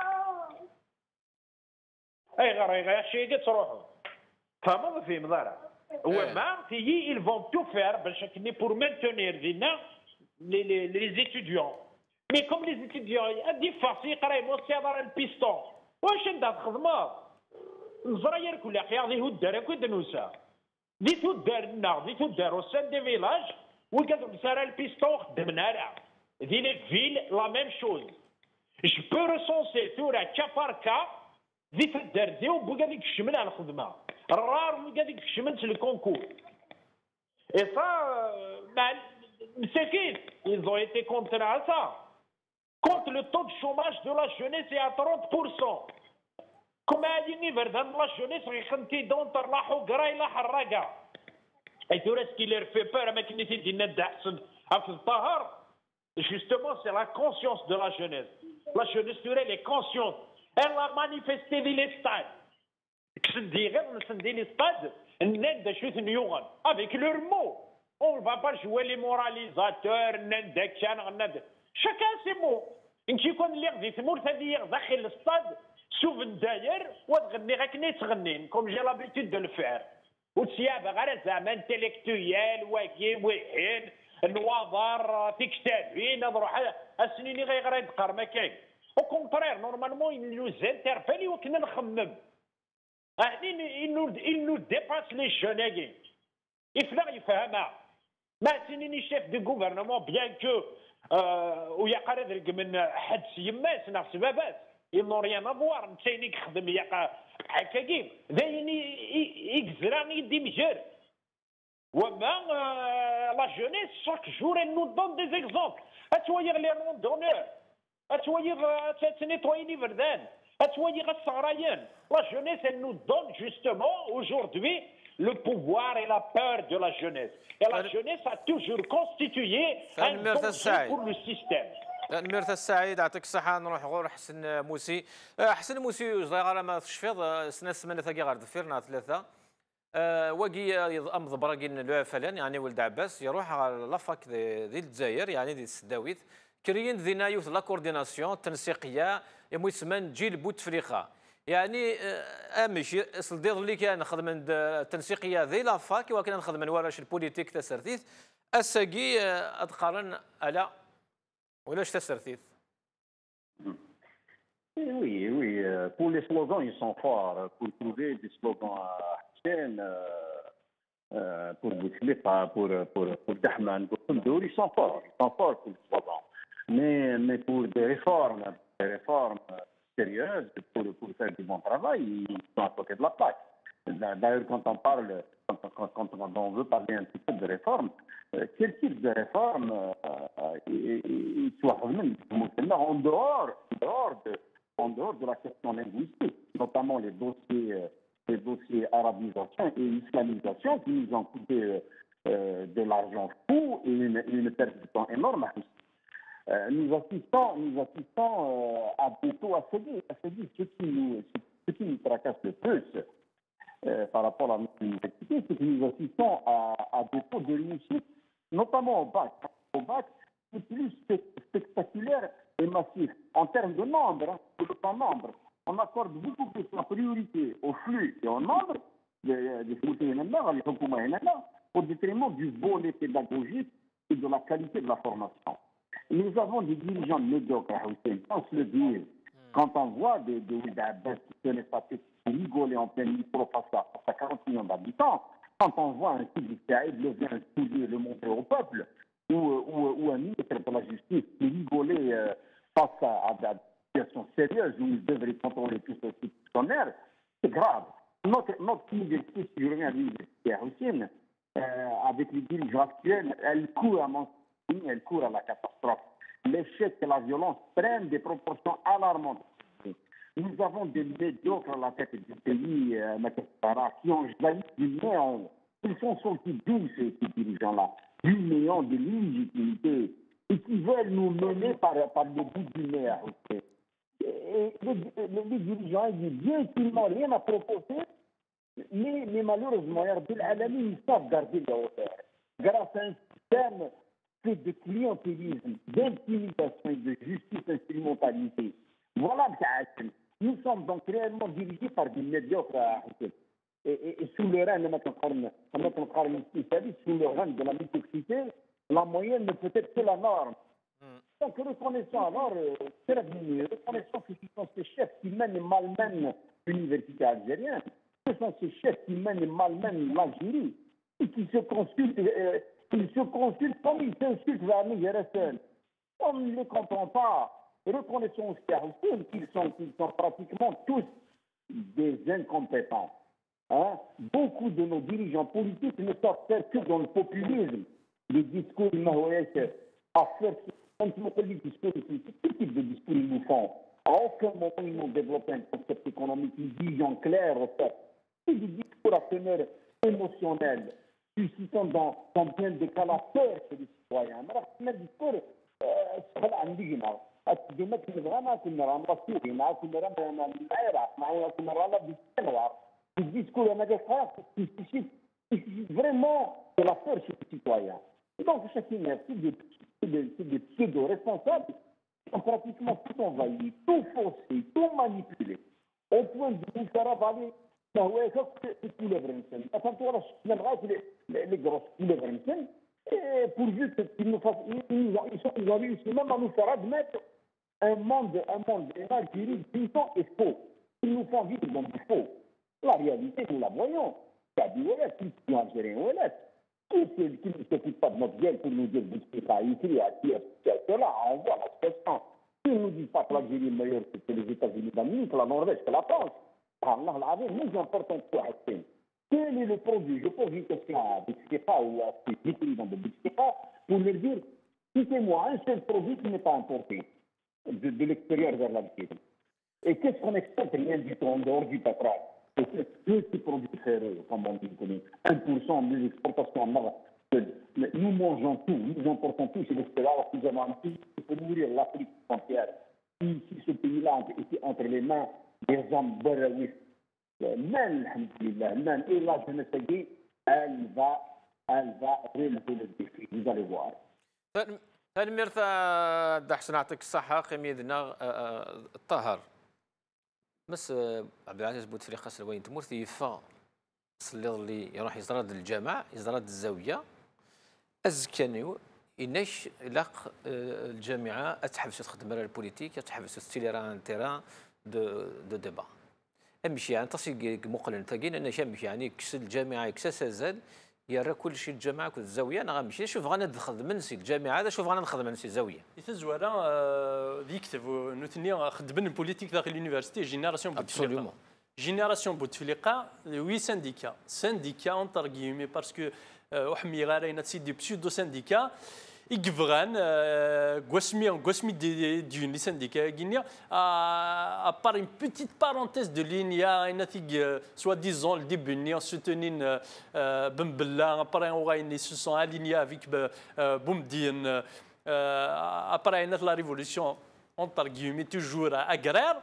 اي غير غاشي تروحون فما في مضارع هو ما تيجي ils vont tout faire باش كني pour maintenir دينا les les les étudiants mais comme les étudiants ادي فاسي يقرا موسيادر البيستون واش انت تخدمه الزراير كل خيار ذي هو الدار كود نوسا ذي تو الدار لنا ذي تو الدار وسان دي فيلاج وكذا مسارا البيستون خدمنا راه ذي لي فيل لا ميم شوز جو بو ريسونسي تورا كا بار كا ذي في الدار ذي وبقى ذيك الشمل على الخدمه رار وبقى ذيك الشمل في الكونكور اي سا مع مساكين ils ont été contre à ça contre le taux de chômage de la jeunesse est à trente pour cent. كما هادي فردان لا جونيس غيخنتي دون ترلاحو قرايله حراقه اي تورا سكي لير في بار ما كنيتي دينا دا احسن في الطهر justement c'est la conscience de la jeunesse la jeunesse تورا لي consciente elle a manifesté في لي ستاد كسندي غير نسندي لي ستاد الناد شوت نيوغن avec leur mot on va pas jouer les moralisateurs ناد كان غناد chacun ses mots انت يكون اللي غادي تموت هذه داخل الستاد شوف الداير وتغني غير كني تغني كوم جي لابيتود دو الفعر وتسيابه غير زعما انتيليكتويال واكي وحين النواظر في كتابين نروح السنين غير يدقر ما كاين او كونترير نورمالمون نو زانترفالي وكنا نخمم يعني انو انو ديباس لي جون هاكي يفلا يفهمها ما سنيني شيف دو غوفرنمون بيان كو ويقرا ذلك من حد يماس نفس باباس ils n'ont rien à voir نتايني كخدم يقا هكاكي ذايني يكزراني يدي مجر وما لا جونيس شاك جور elle nous donne des exemples اتوايغ لي رون دونور اتوايغ تنيطويني فردان اتوايغ الصغرايان لا جونيس elle nous donne justement aujourd'hui
le pouvoir et la peur de la jeunesse. Et la jeunesse a toujours constitué un danger pour le système.
المرثى السعيد يعطيك الصحة. نروح غور حسن موسي. حسن موسي جرى ما تشفيض سنة سمانة ثقي غير دفيرنا ثلاثة واقي أمض براقين لو فلان يعني ولد عباس يروح على لافاك ذي الجزائر يعني ذي السداويت كريين ذي نايوث لا كورديناسيون التنسيقية يمو يسمى جيل بوتفليقة يعني امشي صلديض اللي كان نخدم التنسيقيه ذي لافاك ولكن نخدم ورش البوليتيك تسرثيث الساقي ادقارن على ولاش تسرثيث.
Oui, oui. Pour les slogans, ils sont forts. Pour trouver des slogans à chaîne, pour Bouteflika, pour pour pour Dahman, pour Koundour, ils sont forts. Ils sont forts pour les slogans. Mais mais pour des réformes, des réformes sérieuses pour, pour faire du bon travail, ils sont à côté de la plaque. D'ailleurs, quand on parle, quand, quand, quand on veut parler un petit peu de réforme, euh, quel type de réforme euh, il soit en dehors, en dehors de, en dehors de la question linguistique, notamment les dossiers, euh, les dossiers arabisation et islamisation qui nous ont coûté euh, de l'argent fou et une, une perte de temps énorme. Euh, nous assistons, nous assistons euh, à plutôt à ce qui, ce qui nous, ce qui nous tracasse le plus euh, par rapport à notre université, c'est que nous assistons à, à des taux de réussite, notamment au bac. Au bac, c'est plus spectaculaire et massif. En termes de nombre, hein, de temps nombre, on accorde beaucoup plus la priorité au flux et au nombre des au détriment du volet pédagogique et de la qualité de la formation. Nous avons des dirigeants médiocres, on se le dit. Quand on voit des Abbas qui se laissent passer, qui rigoler en plein micro face à quarante millions d'habitants, quand on voit un type de Saïd lever un soulier et le montrer au peuple, ou, ou, ou un ministre de la Justice qui rigolait euh, face à, à des situations sérieuses où il devrait contrôler tout ce fonctionnaire, c'est grave. Notre, notre université, si je reviens à l'université à Hussein, euh, avec les dirigeants actuels, elle court à mon elle court à la catastrophe. L'échec et la violence prennent des proportions alarmantes. Nous avons des médiocres à la tête du pays, euh, qui ont jailli du néant. Ils sont sortis d'où ces, ces dirigeants-là? Du néant, de l'illégitimité, et qui veulent nous mener par, par le bout du nez. Et les, les, les dirigeants, ils disent bien qu'ils n'ont rien à proposer, mais, mais malheureusement, ils savent garder la hauteur. Grâce à un système fait de clientélisme, d'intimidation et de justice instrumentalisée. Voilà le cas. Nous sommes donc réellement dirigés par des médiocres. Et, et, et sous le règne sous le règne de la médiocrité, la moyenne ne peut être que la norme. Donc reconnaissons alors, c'est la mieux, reconnaissons que ce sont ces chefs qui mènent et malmènent l'université algérienne, ce sont ces chefs qui mènent et malmènent l'Algérie, et qui se consultent, euh, ils se consultent comme ils s'insultent vers nous, on ne les comprend pas. Reconnaissons aussi à Hussein qu'ils sont, qu'ils sont pratiquement tous des incompétents. Hein? Beaucoup de nos dirigeants politiques ne savent faire que dans le populisme, les discours à faire quand nous faisons des discours, quel type de discours ils nous font? À aucun moment ils n'ont développé un concept économique, une vision claire au fait. C'est des discours à teneur émotionnelle, suscitant dans, dans bien des cas la peur chez les citoyens. Mais c'est un discours سهل عندنا التجمع كنا كنا راه مسؤولين كنا راه العراق معنا كنا راه بالسنوار في الديسكور انا خلاص تشيت vraiment de la peur chez les citoyens. Et donc chaque université, c'est des, des pseudo-responsables qui ont pratiquement tout envahi, tout faussé, tout manipulé, au point de nous faire avaler tous les Brinsen. Enfin, tu vois, je n'aimerais que les, les grosses tous les Brinsen, et pourvu qu'ils nous fassent, ils, ils, ont, ils, sont, ils ont réussi même à nous faire admettre un monde, un monde, un Algérie puissant et faux. Ils nous font vivre dans du faux. La réalité, nous la voyons. Il y a du Ouellet, qui est algérien Ouellet. Qui ne s'occupe pas de notre gueule pour nous dire que c'est pas ici, à qui, à cela, on voit la question. Ils ne nous disent pas que l'Algérie est meilleure que les États-Unis d'Amérique, que la Norvège, que la France. Allah l'avait, nous importons quoi, Hassan? Quel est le produit? Je pose une question à Bixkefa ou à ces écrivains de Bixkefa pour leur dire, citez-moi un seul produit qui n'est pas importé de, de l'extérieur vers l'Algérie. Et qu'est-ce qu'on exporte? Rien du tout en dehors du pétrole. deux petits produits ferrés, comme on dit, un pour cent des exportations. Nous mangeons tout, nous importons tout, c'est l'expérience que nous avons un pays qui peut nourrir l'Afrique entière. Si, si ce pays-là était entre les mains des hommes barawis, même, même, et la jeunesse, elle va, elle va relever le défi, vous allez voir.
تنمير دحسن يعطيك الصحة قيميدنا الطاهر مس عبد العزيز بوتفليقة سلوين تمورثي يفا صلي اللي يروح يزرد الجامع يزرد الزاوية أزكانيو إناش لاق الجامعة أتحبس تخدم على البوليتيك أتحبس تستيليرا ان تيران دو دو ديبا أمشي يعني تصير مقلن تاقين أنا شامش يعني كس الجامعة كساس زاد يرى كل شيء الجامعه كل الزاويه انا غنمشي شوف غندخل منسي الجامعه هذا شوف غنخدم منسي الزاويه
يتزوارا يكتب نوتني خدمن البوليتيك داخل اليونيفرسيتي جينيراسيون بوتفليقه جينيراسيون بوتفليقه وي سانديكا سانديكا اونتر كيمي باسكو وحمي غارينا سيدي بسودو سانديكا يقفغان قوسمي قوسمي دي ديون لي سانديكا غينيا à part une petite parenthèse de ligne il y a une soit disant le début ni en soutenir Bembella après on va ils se sont alignés avec Boumdine après la révolution entre guillemets toujours agraire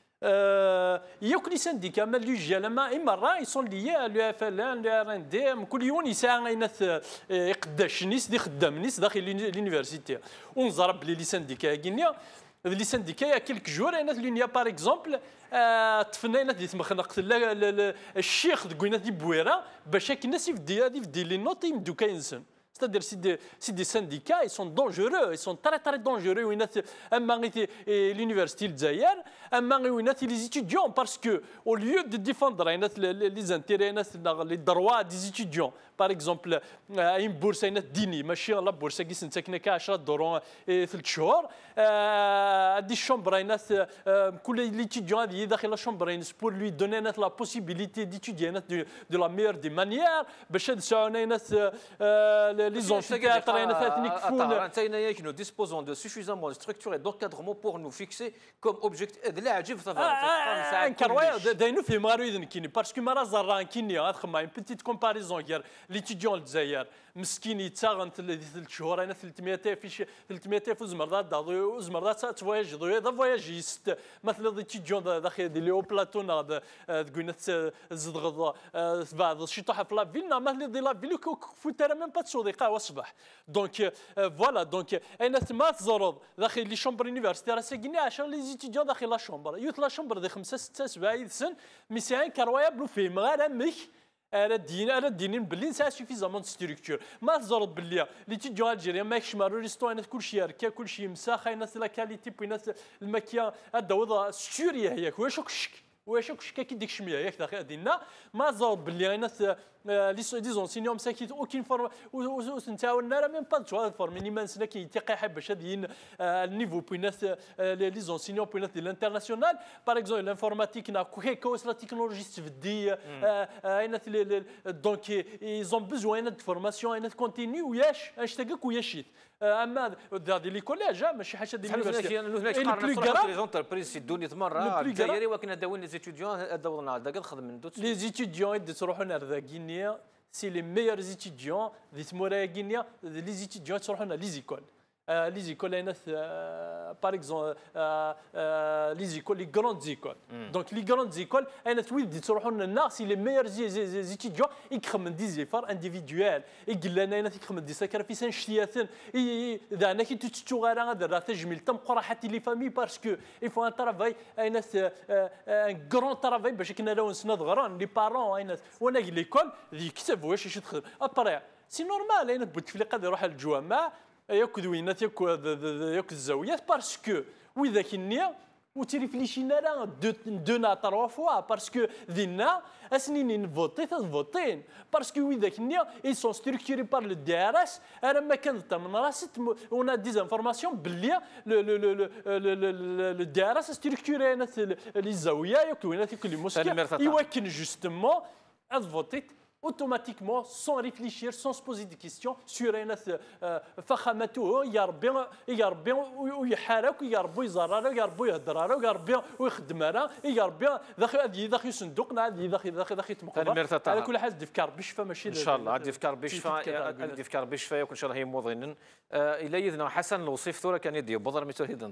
ياك لي سانديكا مال لي جالما اما راه يصون ليا لو اف ال ان لو ار ان دي كل يوم يساعد ينث يقداش نيس دي خدام نيس داخل لونيفرسيتي ونزرب لي سانديكا كينيا لي سانديكا يا كيلك جور انا لونيا باغ اكزومبل تفنينا دي تمخنق الشيخ كوينا دي بويره باش هاك الناس يفدي يفدي لي نوت يمدو كاينسن. C'est-à-dire c'est des, des syndicats, ils sont dangereux, ils sont très très dangereux. L'université de Zaïre, les étudiants, parce qu'au lieu de défendre les intérêts, les droits des étudiants, par exemple, une bourse ديني ماشي لا بورصه كي سنتكنا عشرة دورون ثلاث شهور هذه الشومبر الناس كل ليتيديون هذه داخل الشومبر pour lui donner la possibilité d'étudier de la meilleure des manières باش تساونا الناس les amphithéâtres الناس يكفون
انت هنايا nous disposons de suffisamment de structures et d'encadrement pour nous fixer comme objectif لا عجيب
طبعا كروي داينو في مارو اذن كيني باسكو مرا زران كيني غتخمم une petite comparaison ديال ليتيديون الجزائر مسكين يتاغن ثلاث شهور انا ثلاثمية في ثلاثمية في زمردات داضو زمردات توايج ضوي هذا فواياجيست مثلا ليتيديون داخل دي لو بلاتونا تقولنا زدغ بعض شي طاح في لافيلنا مثلا دي لافيل فوترا ميم با تصودي قهوه الصباح دونك فوالا دونك انا ما تزرد داخل لي شومبر يونيفرسيتي راه ساكنين عشرة لي زيتيديون داخل لا شومبر يوت لا شومبر دي خمسة ستة سبعة سن مي سي ان كرويابل في مغارة مك انا الدين انا الدين بلي نسى سوفيزامون ستركتور ما تزرد بلي ليتيديون الجيريان ما يكشمارو ريستوران كلشي يركا كلشي مساخه ناس لا كاليتي بي ناس الماكيا هذا وضع سوريا هياك واش كشك واش كشك كي ديك شميه ياك داخل دينا ما تزرد بلي ناس لي زونسينيون مساكيت اوكين فورم وسنتاولنا راه ميم با تو فورميني ما نسنا كي تيقي باش هادين النيفو بوي ناس لي زونسينيون بوي ناس ديال الانترناسيونال باغ اكزومبل لانفورماتيك نا كوكوس لا تكنولوجي تفدي اين دونك ايزون بوزوان دو فورماسيون اين كونتينيو وياش اش تاكك وياشيت اما هذه لي كوليج ماشي حاجه ديال
اليونيفرسيتي لي زونتربريز في الدنيا تمرة الجزائري ولكن هذا لي زيتيديون هذا وضنا هذا خدم من دوت
لي زيتيديون تروحوا لهذا غينيا سي لي ميور زيتيديون دي تمورايا غينيا لي زيتيديون تروحوا لي زيكول لي زيكول هنا باغ اكزومبل لي زيكول لي غروند زيكول دونك لي غروند زيكول انا تويد تروحوا لنا سي لي ميور زيتيديون يخمم دي زيفار انديفيدوال يقول لنا انا يخمم دي ساكرفيسان شتياتن اذا انا كي تتشو غير هذا راه تجميل تم قرحتي لي فامي باسكو il faut un travail انا ان غران ترافاي باش كنا لا ونسنا غران لي بارون انا وانا ليكول يكتب واش اش تخدم ابري سي نورمال انا بوتفليقه يروح للجوامع ياك دوينات ياك ياك الزاويات باسكو واذا كنيا وتريفليشينا راه دو دو نا تروا فوا باسكو دينا اسنين فوتي تفوتين باسكو واذا كنيا اي سون ستركتوري بار لو دي ار اس انا ما كنت من راست اون دي انفورماسيون بلي لو لو لو لو دي ار اس ستركتوري لي زاويه ياك دوينات ياك لي موسكي يوكن جوستومون افوتيت automatiquement, sans réfléchir, sans se poser des questions, sur un فخامته يا ربي يا ربي ويحارك ويا ربي يزرر ويا ربي يهدر ويا ربي ويخدم راه يا ربي داخل هذه داخل صندوقنا هذه داخل داخل داخل تمقدر على كل حال دفكار بشفا ماشي
ان شاء الله دفكار بشفا دفكار بشفا يكون ان شاء الله هي موضوعين الى يذنا حسن الوصيف ثورة كان يدي بضر مثل هيدا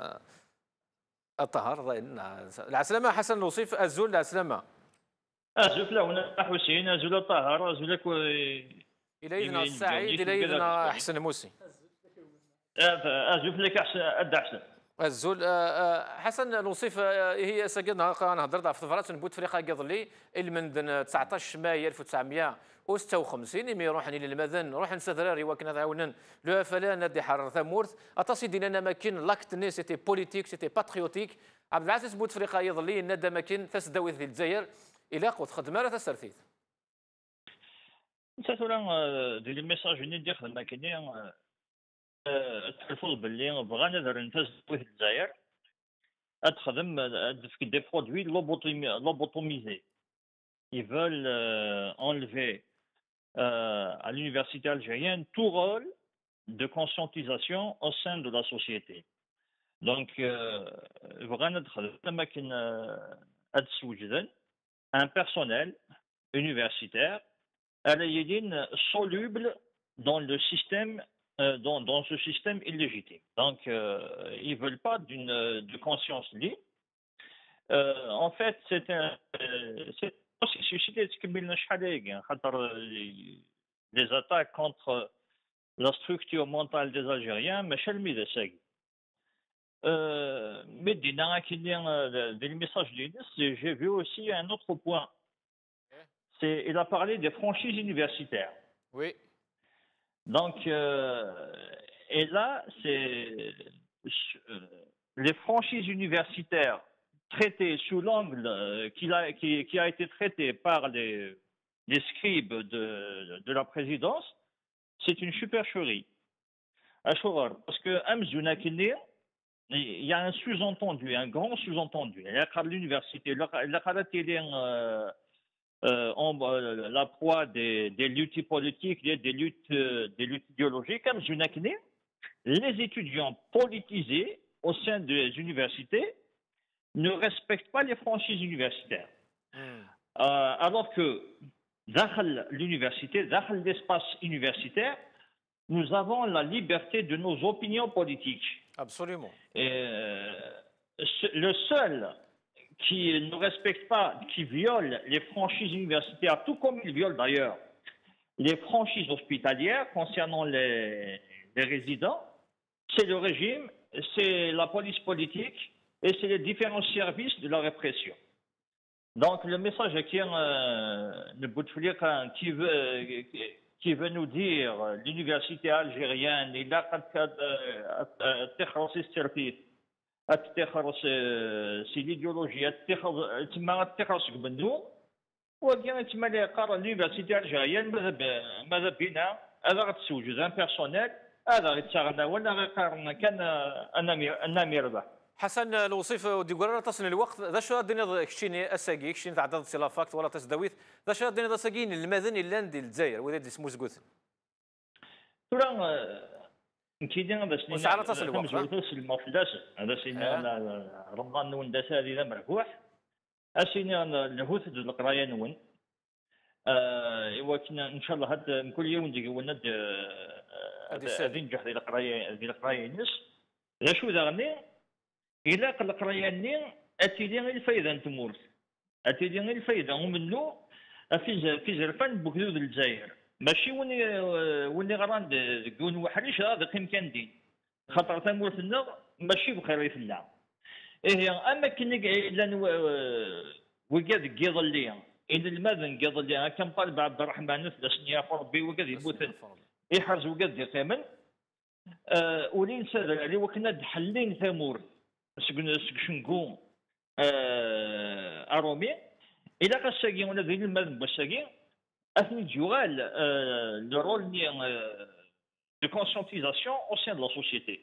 الطهر العسلامة حسن الوصيف الزول العسلامة
ازول لهنا حسين ازول الطهر ازول
الى يذنا السعيد الى يذنا حسن موسي
ازول لك احسن اد احسن
الزول حسن الوصيف هي سجلنا نهضر في ظفرات نبوت فريقه قضلي المن تسعطاش ماي ألف وتسعمائة وستة وخمسين مي روح للمذن روح نسذراري وكنا تعاونن لو فلا نادي حرر ثمورث اتصيدي لنا ماكين لاكت ني سيتي بوليتيك سيتي باتريوتيك عبد العزيز بوتفليقه يظلي نادى ماكين تسداوي في الجزائر الى قوت خدمه راه تسرثيت
نساتورا ديال الميساج ندير خدمه كاينين تحلفوا باللي بغا نذر نفاس في الجزائر تخدم في دي برودوي لوبوتوميزي ils veulent euh, enlever euh, à l'université algérienne tout rôle de conscientisation au sein de la société. Donc, un personnel universitaire soluble dans le système, euh, dans, dans ce système illégitime. Donc, euh, ils ne veulent pas d'une de conscience libre. Euh, en fait, c'est un... Euh, les attaques contre la structure mentale des Algériens, mais euh, mais des messages j'ai vu aussi un autre point. C'est, il a parlé des franchises universitaires.
Oui.
Donc, euh, et là, c'est euh, les franchises universitaires traité sous l'angle euh, qui, a, qui, qui a été traité par les, les scribes de, de la présidence, c'est une supercherie. Parce que il y a un sous-entendu, un grand sous-entendu. Il y a l'université, euh, euh, la proie des, des luttes politiques, des luttes, des luttes idéologiques. Les étudiants politisés au sein des universités ne respectent pas les franchises universitaires. Mm. Euh, alors que dans l'université, dans l'espace universitaire, nous avons la liberté de nos opinions politiques.
Absolument.
Et, euh, le seul qui ne respecte pas, qui viole les franchises universitaires, tout comme il viole d'ailleurs les franchises hospitalières concernant les, les résidents, c'est le régime, c'est la police politique, et c'est les différents services de la répression. Donc le message qui, euh, qui, veut, qui veut nous dire l'université algérienne, il a c'est l'idéologie, l'université algérienne, un personnel,
حسن الوصيف ودي قرار تصل الوقت ذا شو الدنيا كشيني اساقي كشيني تعدد سلافاكت ولا تسداويت ذا شو الدنيا ساقين المدن اللاندي الجزائر وذا دي سموز قوت
ترى كيدين هذا سنين
وسعر تصل الوقت
هذا سنين رمضان نون داس هذه ذا مربوح اسيني الهوث القرايه نون ولكن ان شاء الله هاد كل يوم ندير ولد هذه نجح ديال القرايه ديال القرايه نص لا شو ذا إلا قلق رياني أتيدي غير الفايدة نتمورت أتيدي غير الفايدة ومنو في في زرفان بوكدود الجزائر ماشي وني وني غران كون وحريش هذا قيم كان دين خاطر تمورت لنا ماشي بخير فينا إيه أما كني إلا وقاد كيض لي إن الماذن كيض لي كم طالب عبد الرحمن نفس يا ربي وقاد يبوث يحرز وقاد يقيمن أه ولين سال علي وكنا حلين ثمور سكشنكو أرومي إذا قصاقي ولا ذي المذنب بساقي أثني جوال le rôle de conscientisation au sein de la société.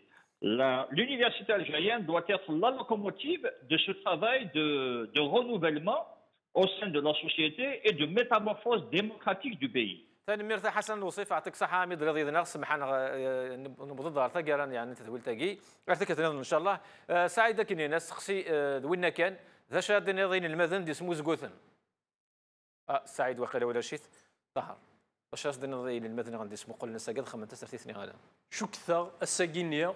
L'université algérienne doit être la locomotive de ce travail de, de renouvellement au sein de la société et de métamorphose démocratique du pays.
ثاني ميرثا حسن الوصيف يعطيك صحة عميد رياضي ناقص سمحنا نبض ضار ثقران يعني تثويل تاقي ارتكت ان شاء الله سعيدة كني ناس سقسي وين كان ذا شاد ناضين المذن دي سمو زقوثن سعيد وقيل ولا شيء طهر واش قصد ناضين المذن غندي اسمو قلنا ساقد خمن تسر ثيثني غادا
شو كثر الساقينية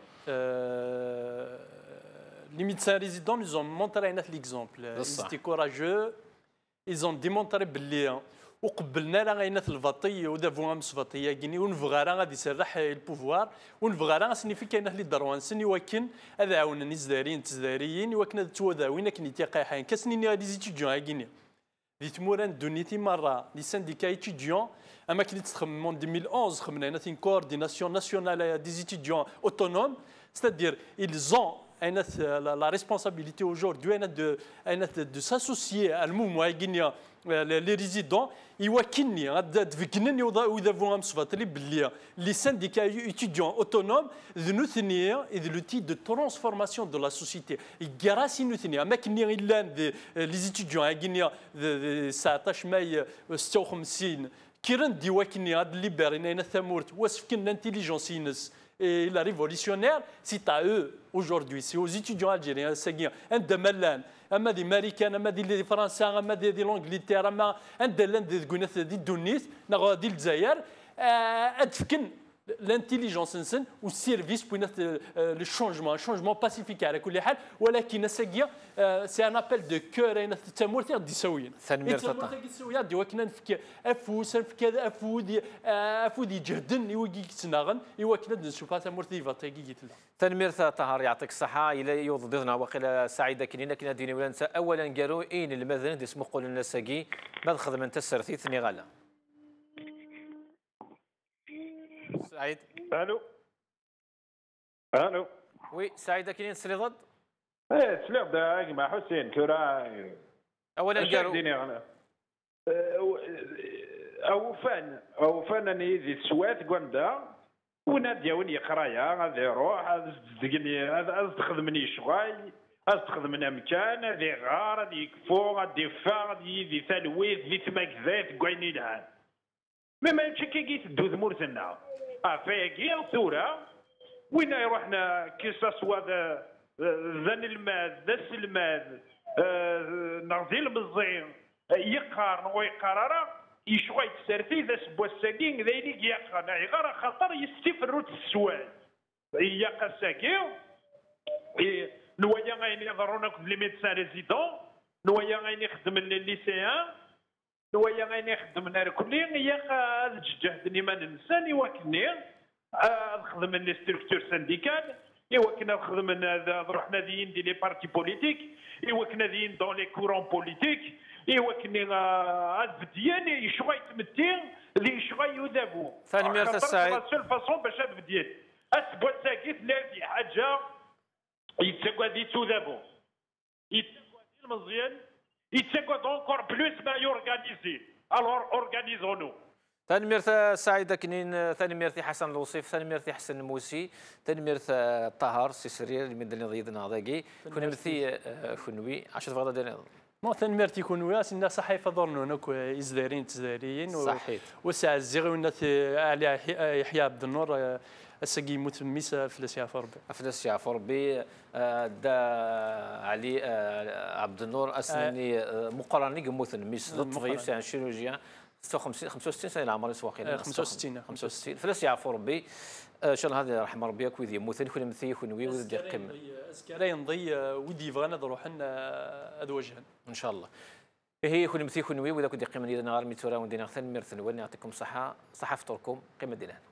les médecins résidents nous ont montré un autre exemple. Ils étaient courageux, ils ont démontré باللي وقبلنا راه غاينات الفاطي ودافو امس فاطيه كيني ونبغى راه غادي يسرح البوفوار ونبغى راه سنيفي كاينه اللي دروان سني ولكن هذا عاونا نزداريين تزداريين ولكن توذاوين كني تيقايحين كسني لي زيتيديون كيني دي تموران دونيتي مره لي سانديكا ايتيديون اما كنت تخمم ألفين وحداش خمنا هنا تين كورديناسيون ناسيونال دي زيتيديون اوتونوم c'est-à-dire ils ont la, la responsabilité aujourd'hui de, de, de s'associer à l'mouvement guinéen les résidents يوكلني غادا تفكنني وذا مصفاتلي باللي لي syndicats étudiants autonomes ذو ثنيه ذو لوتي دو ترانسفورماسيون دو لا سوسيتي كراسي نثنيه ما كني الا لي étudiants غينيا تسعطاش ماي ستة وخمسين كيرن دي وكني غاد ليبرينا ثمورت واسفكن الانتيليجونس ينس et la révolutionnaire, c'est à eux aujourd'hui, c'est aux étudiants algériens, c'est un de Malan, un des Américains, un des Français, un des Angleterres, un des Guneth di Tunis, un des Zaïre, un l'intelligence ou le service pour le changement, un changement pacifique à la coulière, ولكن c'est un appel de cœur et تمورتي غادي يسوين. تمورتي يسويها دي وكنا نفك افوس نفك افودي افودي جهدن يوجي تناغن يوكنا نشوفها تمورتي فاتي قيت لا.
تنمير طهر يعطيك الصحة إلى يوضدنا وقيل سعيدة كنينا كنا ديني ولا ننسى أولا قالوا إين المذن دي اسمه قول الناس كي ما خدم أنت السرثي ثني غالا. سعيد
الو الو
وي سعيد كاين سلي ضد
ايه سلي ضد مع حسين كرا
اولا قالوا
او فان او فان اني ذي السوات كوندا ونادي وني قرايه غادي يروح هذا تخدمني شغال هذا تخدمنا مكان هذي غار هذي كفو غادي فا غادي ذي ثلويث ذي تماكذات كويني لهان ما ما يمشي كي تدو ذمورتنا افاكي ثوره وين يروحنا كي ساسوا ذن الماد ذا السلماد نغزي المزين يقار ويقرر يشوي تسرتي ذا سبوا الساكين ذا يليك يقرا غير خاطر يستفروا السواد يقا الساكين نوايا غاين يضرونا كل لي ميدسان ريزيدون نوايا غاين يخدم الليسيان نوايا غاين يخدم نار كلي يا الجهدني ما ننساني وكني نخدم لي ستركتور سانديكال ايوا كنا نخدم نروح ناديين دي لي بارتي بوليتيك ايوا كنا ناديين دون لي كورون بوليتيك ايوا كنا البديان يشوي يتمتين اللي يشوي يذابو
ثاني ميرت السعيد
سول فاصون باش البديان اسبوع ساكت لا في حاجه يتسقى دي تذابو يتسقى دي المزيان يتسقى encore plus ما يورغانيزي alors organisons-nous.
ثاني ميرث سعيدة كنين ثاني ميرث حسن الوصيف ثاني ميرث حسن الموسي ثاني ميرث طهر سيسرير اللي من دنيا ضيدنا هذاكي كنا مرثي خنوي عشان فغدا دينا
ما ثاني ميرث خنوي سنا صحي فضرنا نك يزدارين تزداريين
صحيت
وسع الزغي والناس علي يحيى عبد النور السقي متميس فلس يا فربي
فلس يا فربي دا علي عبد النور اسناني مقرني قموثن ميس الطبيب سي شيروجيان ستة وخمسين خمسة وستين سنه العمر سواقيلا
خمسة وستين
خمسة وستين فلس يعفو ربي ان شاء الله هذا رحم ربي كويدي موثن كل مثي كونوي ودي قمه
اسكاري نضي ودي بغانا نروح لنا ادوجهن
ان شاء الله هي كل مثي كونوي وذا كودي قيمه ديالنا غير ميتورا وندينا ثاني ميرثن وني يعطيكم صحه صحه فطوركم قيمه ديالنا